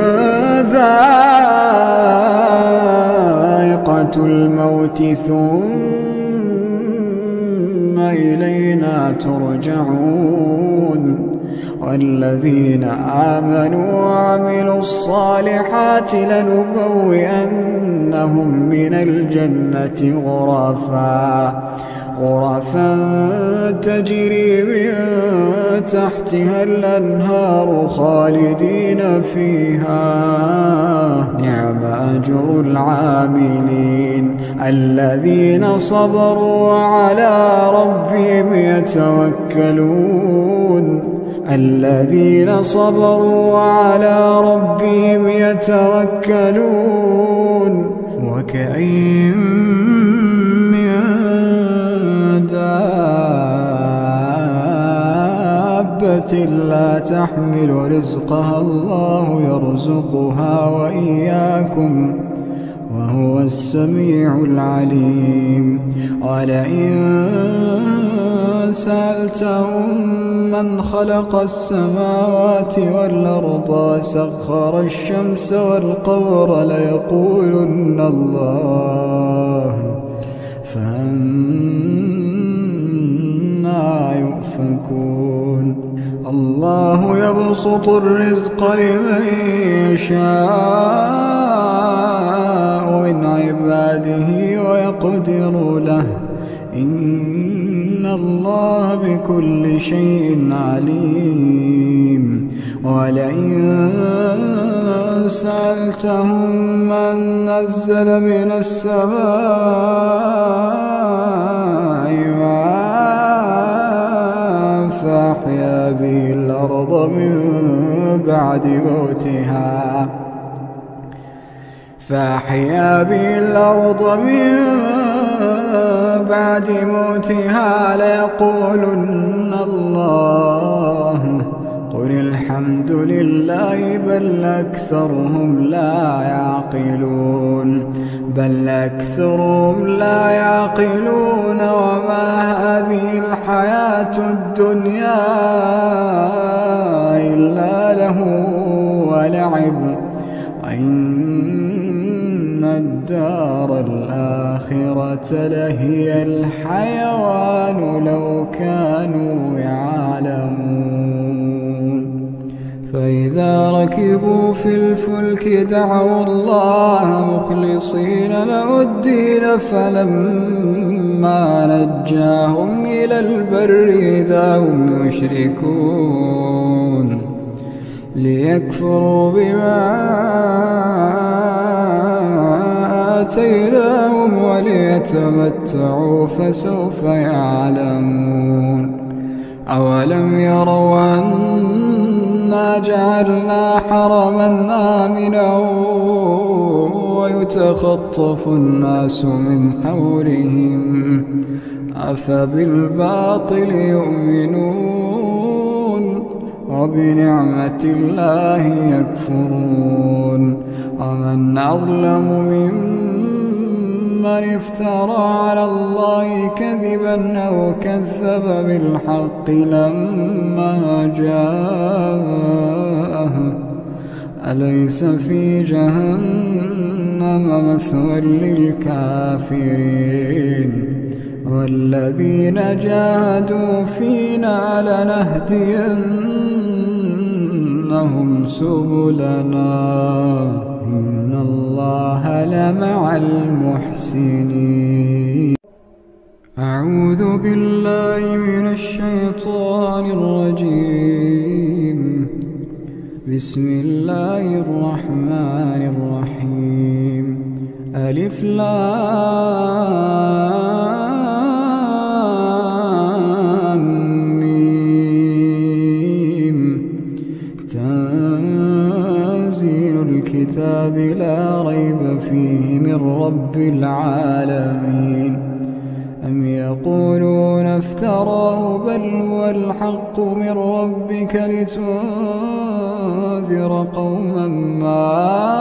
ذائقة الموت ثم إلينا ترجعون. والذين آمنوا وعملوا الصالحات لنبوئنهم من الجنة غرفا تجري من تحتها الأنهار خالدين فيها نعم أجر العاملين الذين صبروا وعلى ربهم يتوكلون. الذين صبروا وعلى ربهم يتوكلون. وكأين من دابة لا تحمل رزقها الله يرزقها وإياكم وهو السميع العليم. ولئن سألتهم من خلق السماوات والأرض وسخر الشمس والقمر ليقولن الله فأنى يؤفكون. الله يبسط الرزق لمن يشاء من عباده ويقدر له إن الله بكل شيء عليم. ولئن سألتهم من نزل من السماء ماء فأحيا به الأرض من بعد موتها ليقولن الله قل الحمد لله بل أكثرهم لا يعقلون. وما هذه الحياة الدنيا إلا له ولعب وإن الدار الآخرة لهي الحيوان لو كانوا يعلمون. فإذا ركبوا في الفلك دعوا الله مخلصين له الدين فلما نجاهم إلى البر إذا هم يشركون ليكفروا بما آتيناهم وليتمتعوا فسوف يعلمون. أولم يروا أنا جعلنا حرما آمنا ويتخطف الناس من حولهم أفبالباطل يؤمنون وبنعمة الله يكفرون. ومن أظلم ممن افترى على الله كذبا أو كذب بالحق لما جاءه أليس في جهنم مثوى للكافرين. والذين جاهدوا فينا لنهدينهم سبلنا إن الله لمع المحسنين. أعوذ بالله من الشيطان الرجيم. بسم الله الرحمن الرحيم. ألف لام ميم. تنزيل الكتاب لا ريب فيه من رب العالمين. أم يقولون افتراه بل هو الحق من ربك لتنذر قوما ما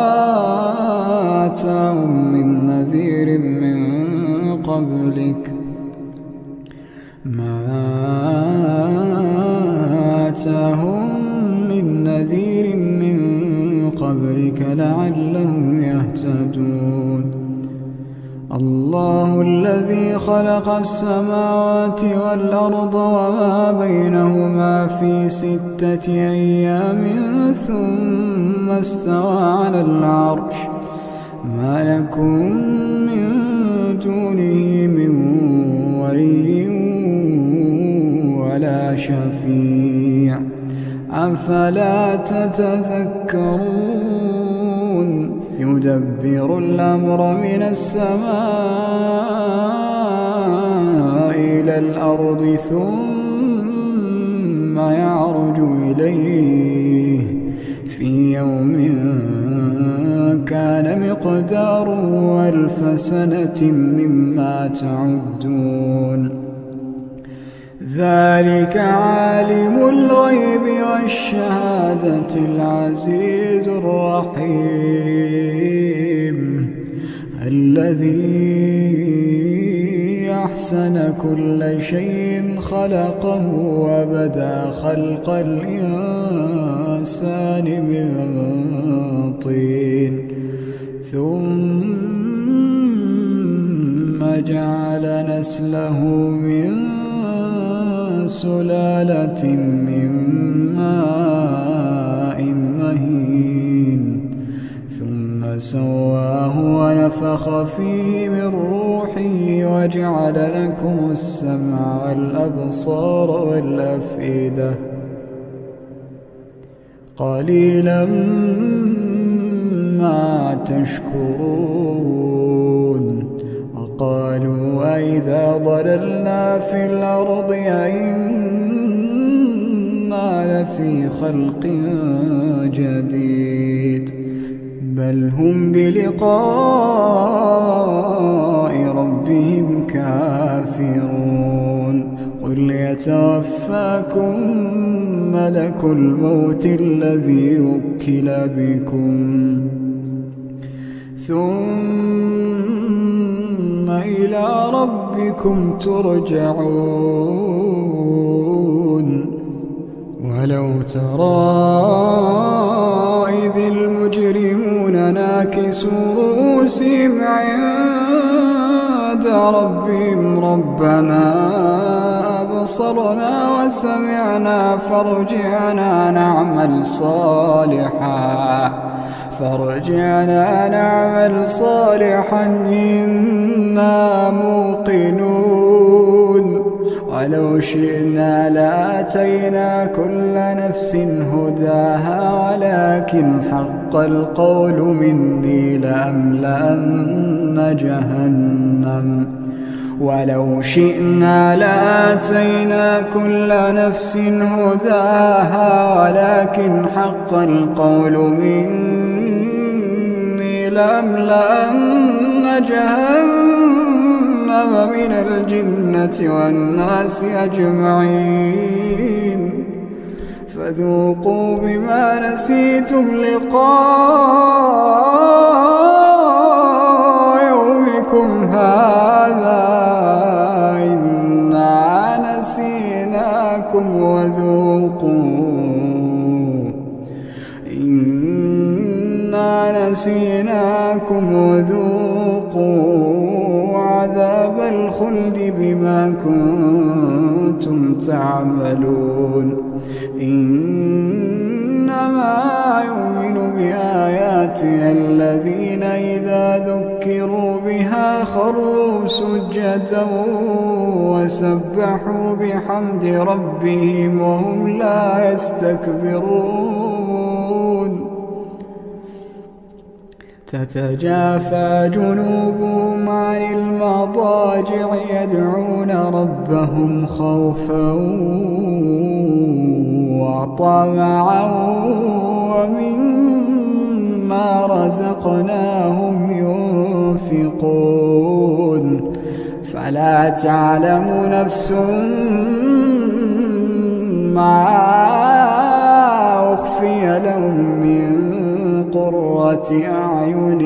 آتاهم من نذير من قبلك لعلهم يهتدون. الله الذي خلق السماوات والأرض وما بينهما في 6 أيام ثم استوى على العرش ما لكم من دونه من ولي ولا شفيع أفلا تتذكرون. يدبر الأمر من السماء إلى الأرض ثم يعرج إليه في يوم كان مقداره 1000 سنة مما تعدون. ذلك عالم الغيب والشهادة العزيز الرحيم الذي أحسن كل شيء خلقه وبدأ خلق الإنسان من طين ثم جعل نسله من سلالة من ماء مهين ثم سواه ونفخ فيه من روحه وجعل لكم السمع والأبصار والأفئدة قليلا ما تشكرون. وقالوا أئذا ضللنا في الأرض أئنا لفي خلق جديد بل هم بلقاء ربهم كافرون. قل يتوفاكم ملك الموت الذي وكل بكم ثم إلى ربكم ترجعون. ولو ترى إذ المجرمون ناكسوا رؤوسهم عند ربهم ربنا أبصرنا وسمعنا فارجعنا نعمل صالحا إنا موقنون. ولو شئنا لآتينا كل نفس هداها ولكن حق حق القول مني لأملأن جهنم ولو شئنا لآتينا كل نفس هداها ولكن حق القول مني لأملأن جهنم من الجنة والناس أجمعين فذوقوا بما نسيتم لقاء يومكم هذا إنا نسيناكم وذوقوا عذاب الخلد بما كنتم تعملون إنما يؤمن بآياتنا الذين إذا ذكروا بها خروا سجدا وسبحوا بحمد ربهم وهم لا يستكبرون تتجافى جنوبهم عن المضاجع يدعون ربهم خوفا وطمعا ومما رزقناهم ينفقون فلا تعلم نفس ما أخفي لهم من قرة أعين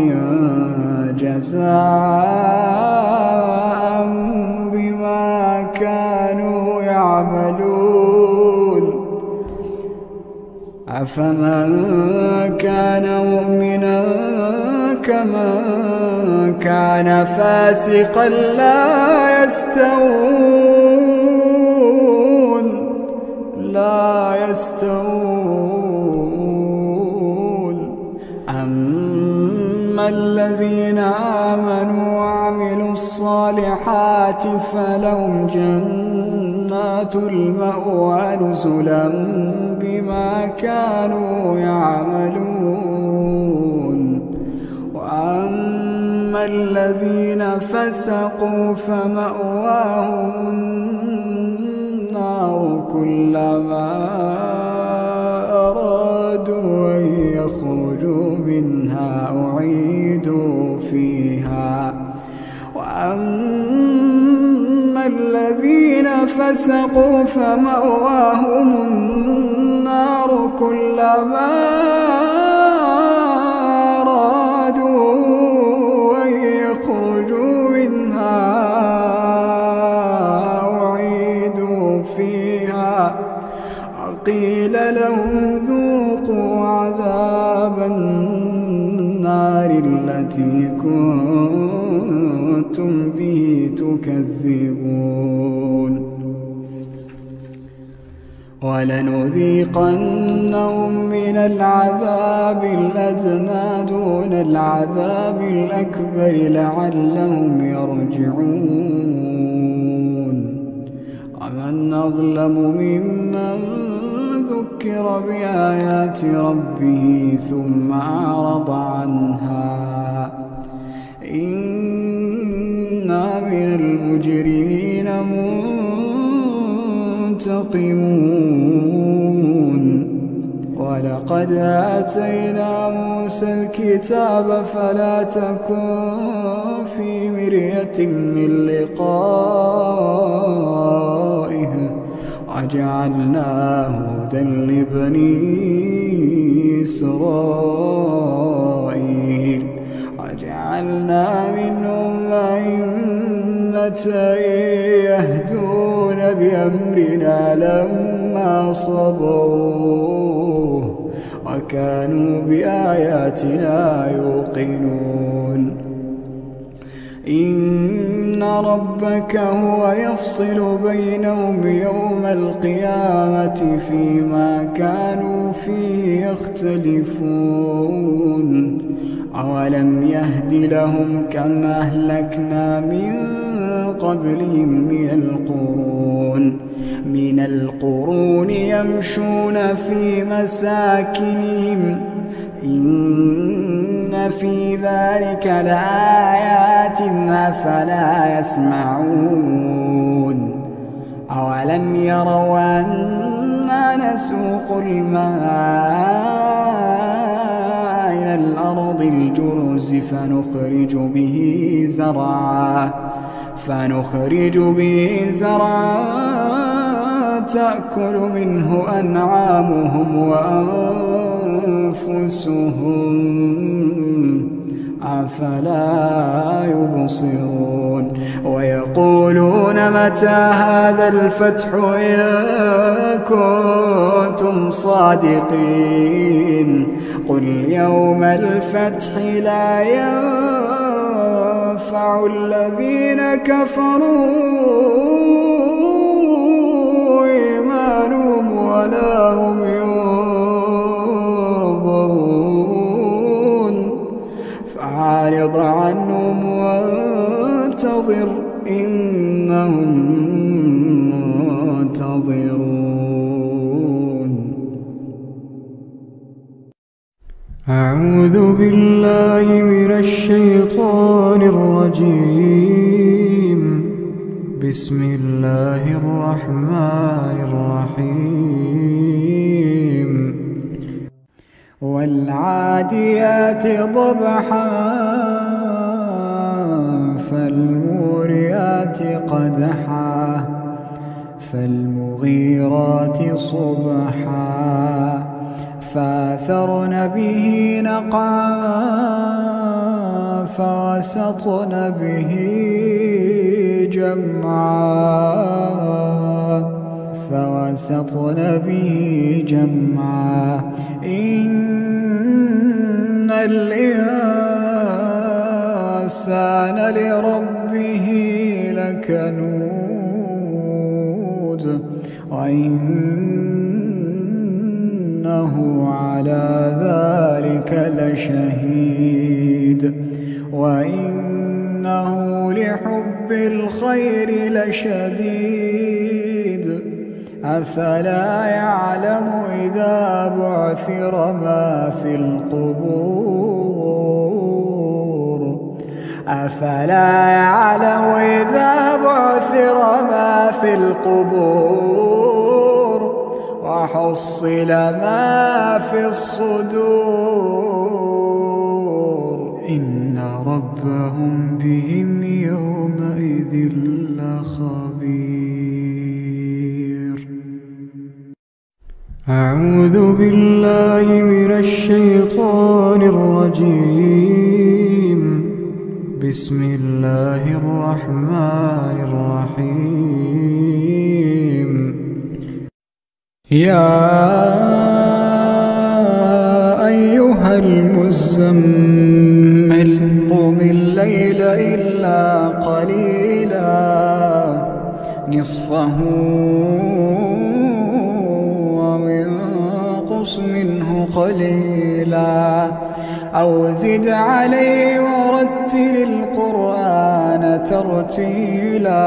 جزاء بما كانوا يعملون أفمن كان مؤمنا كمن كان فاسقا لا يستوون أما الذين آمنوا وعملوا الصالحات فلهم جنات المأوى نزلا بما كانوا يعملون وأما الذين فسقوا فمأواهم النار كلما أرادوا أن يخرجوا منها أعيدوا فيها وأما الذين فسقوا فمأواهم النار كلما أرادوا أن يخرجوا منها أعيدوا فيها وقيل لهم ذوقوا عذاب النار التي كنتم به تكذبون ولنذيقنهم من العذاب الأدنى دون العذاب الأكبر لعلهم يرجعون ومن أظلم ممن ذكر بآيات ربه ثم أعرض عنها إنا من المجرمين منتقمون ولقد آتينا موسى الكتاب فلا تكن في مرية من لقائه وجعلناه هدى لبني إسرائيل وجعلنا منهم أئمة يهدون بأمرنا لما صبروا وكانوا بآياتنا يوقنون إن ربك هو يفصل بينهم يوم القيامة فيما كانوا فيه يختلفون أولم يهد لهم كم أهلكنا من قبلهم من القرون يمشون في مساكنهم إن في ذلك لآيات أفلا يسمعون أولم يروا أنا نسوق الماء إلى الأرض الجرز فنخرج به زرعا تأكل منه أنعامهم وأنفسهم أفلا يبصرون ويقولون متى هذا الفتح إن كنتم صادقين قل يوم الفتح لا ينفع الذين كفروا إيمانهم ولا هم ينظرون فأعرض عنهم وانتظر إنهم منتظرون. أعوذ بالله من الشيطان الرجيم. بسم الله الرحمن الرحيم. والعاديات ضبحا فالموريات قدحا فالمغيرات صبحا فأثرن به نقعا فوسطن به جمعا إن الإنسان لربه لكنود وإنه على ذلك لشهيد وإنه لحب الخير لشديد أفلا يعلم إذا بعثر ما في القبور وحصل ما في الصدور إن ربهم بهم يومئذ لخبير. أعوذ بالله من الشيطان الرجيم. بسم الله الرحمن الرحيم. يا أيها المزمل قم الليل إلا قليلا نصفه وانقص منه قليلا أو زد عليه ورتل القرآن ترتيلا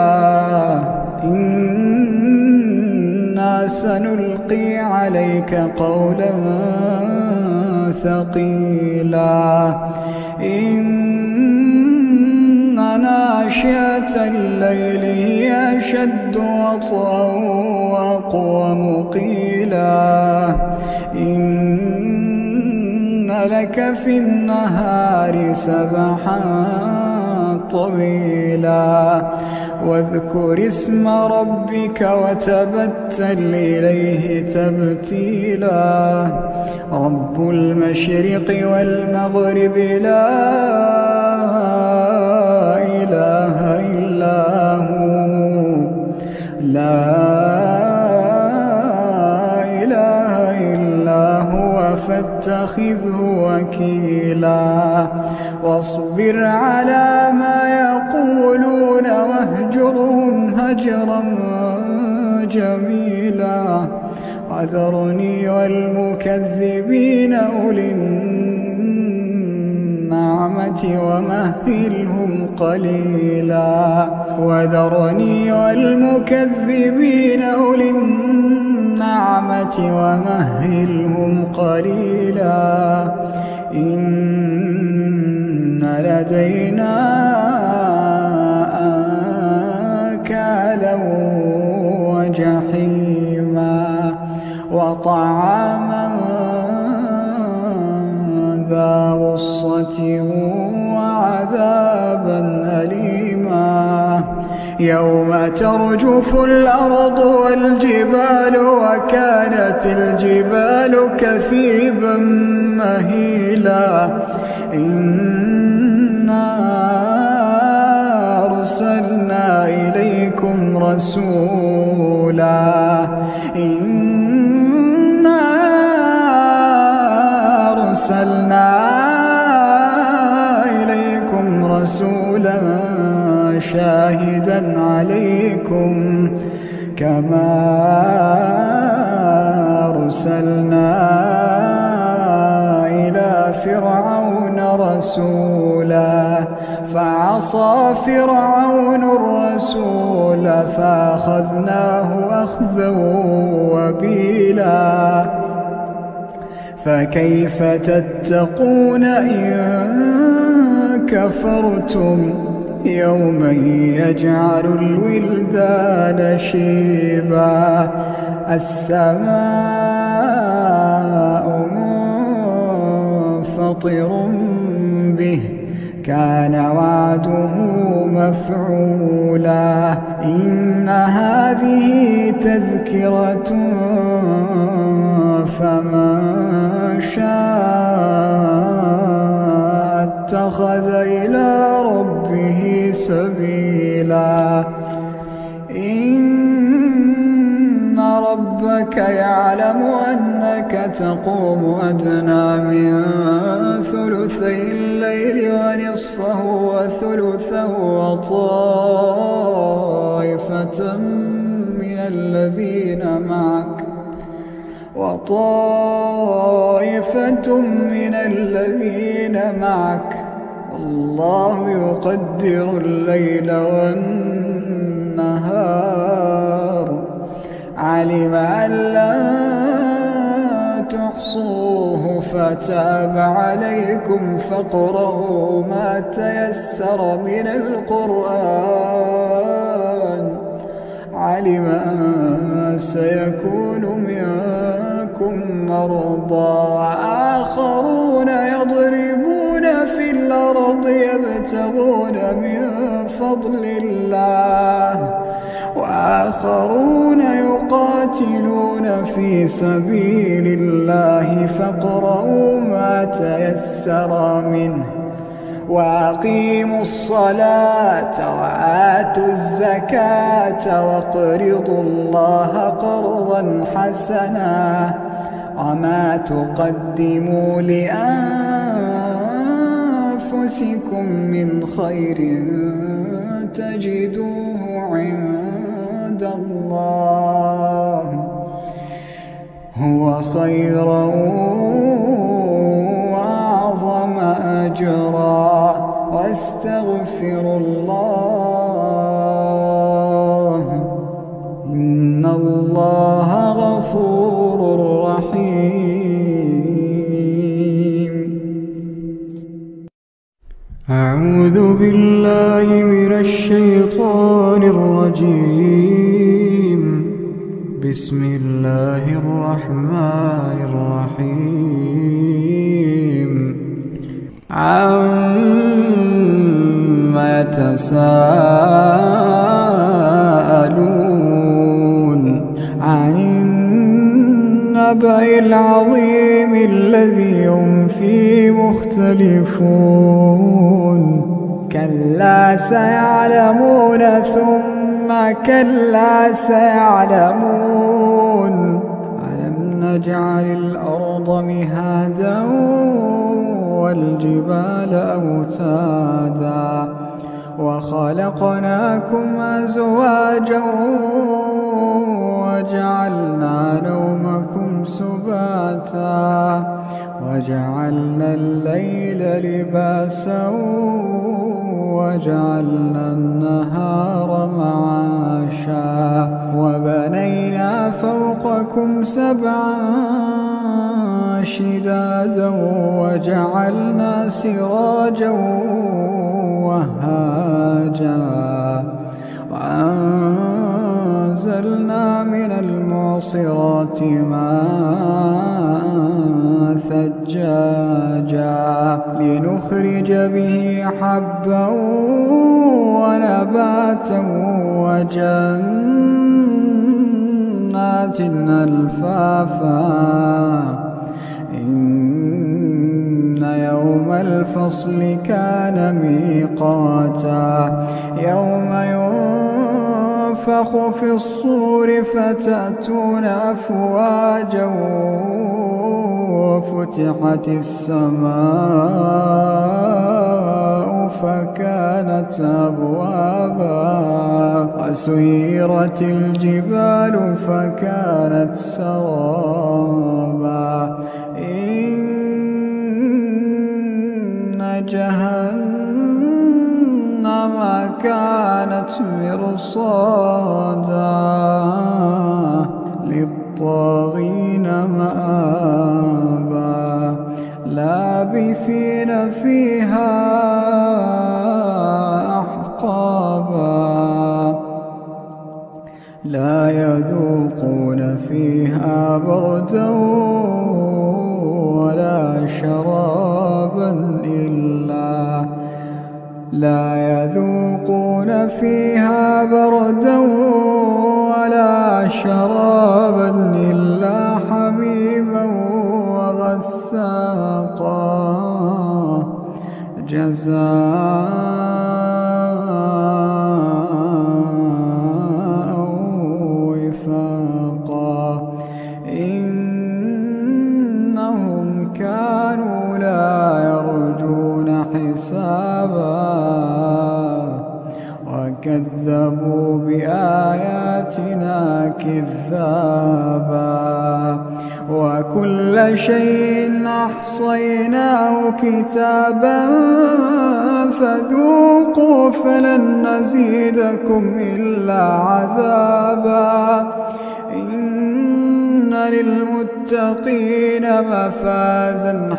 إنا سنلقي عليك قولا ثقيلا إن ناشئة الليل هي أشد وطئا وأقوم قيلا إن لك في النهار سبحا طويلا واذكر اسم ربك وتبتل إليه تبتيلا رب المشرق والمغرب لا إله إلا هو فاتخذه وكيلا واصبر على ما يقولون واهجرهم هجرا جميلا وذرني والمكذبين أولي النعمة ومهلهم قليلا وذرني والمكذبين أولي النعمة ومهلهم قليلا إن لدينا أنكالا وجحيما وطعاما ذا غصة وعذابا أليما يوم ترجف الأرض والجبال وكانت الجبال كثيبا مهيلا إنا أرسلنا إليكم رسولا شاهدا عليكم كما أرسلنا إلى فرعون رسولا فعصى فرعون الرسول فأخذناه أخذا وبيلا فكيف تتقون إن كفرتم يوما يجعل الولدان شيبا السماء منفطر به كان وعده مفعولا إن هذه تذكرة فمن شاء اتخذ إلى ربه سبيلا إن ربك يعلم أنك تقوم أدنى من ثلثي الليل ونصفه وثلثه وطائفة من الذين معك والله يقدر الليل والنهار علم أن لا تحصوه فتاب عليكم فاقرؤوا ما تيسر من القرآن علم أن سيكون منكم مرضى وآخرون يضربون في الأرض يبتغون من فضل الله وآخرون يقاتلون في سبيل الله فاقرؤوا ما تيسر منه وأقيموا الصلاة وآتوا الزكاة واقرضوا الله قرضا حسنا وما تقدموا لأنفسكم من خير تجدوه عند الله هو خيرا وأعظم أجرا واستغفروا الله إن الله غفور رحيم أعوذ بالله من الشيطان الرجيم بسم الله الرحمن الرحيم عما يتساءلون عن النبأ العظيم الذي هم فيه مختلفون كلا سيعلمون ثم كلا سيعلمون ألم نجعل الأرض مهادا والجبال أوتادا وخلقناكم أزواجا وجعلنا نومكم سباتا وجعلنا الليل لباسا وجعلنا النهار معاشا وبنينا فوقكم سبعا شدادا وجعلنا سراجا وهاجا وأنزلنا من المعصرات ماء ثجاجا لنخرج به حبا ونباتا وجنات ألفافا إن يوم الفصل كان ميقاتا يوم ينفخ في الصور فتأتون أفواجا وفتحت السماء فكانت أبوابا وسيرت الجبال فكانت سرابا إن جهنم كانت مرصادا للطاغين مآبا لابثين فيها أحقابا لا يذوقون فيها بردا ولا شرابا إلا حميما وغساقا جزاء وفاقا إنهم كانوا لا يرجون حسابا وكذبوا بآياتنا كذابا وكل شيء أحصيناه كتابا فذوقوا فلن نزيدكم إلا عذابا إن للمتقين مفازا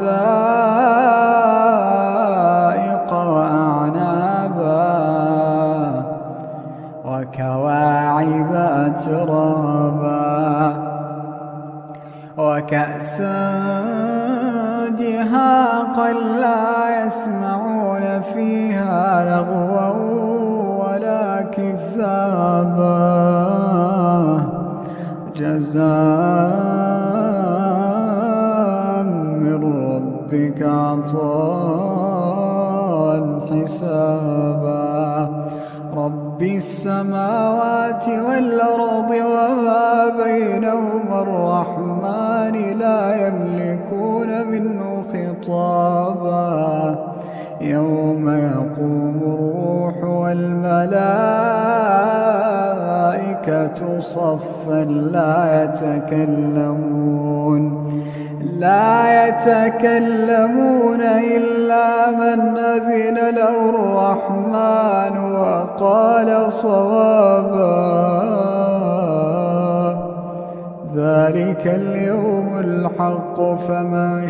حدائق وأعنابا وكواعب أترابا وكأسا دهاقا لا يسمعون فيها لغوا ولا كذابا جزاء من ربك عطاء حسابا رب السماوات والأرض وما بينهما الرحمن لا يملكون منه خطابا يوم يقوم الروح والملائكة صفا لا يتكلمون إلا من أذن له الرحمن وقال صوابا ذلك اليوم الحق فمن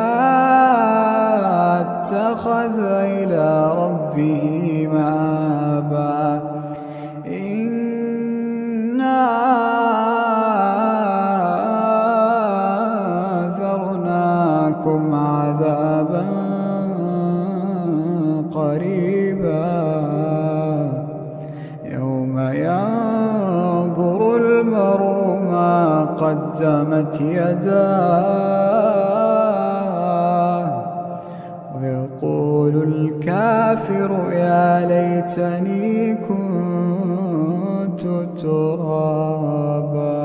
شاء اتخذ إلى ربه مآبا إنا أنذرناكم عذابا قريبا يوم ينظر المرء ما قدمت يداه ويقول الكافر يا ليتني كنت ترابا.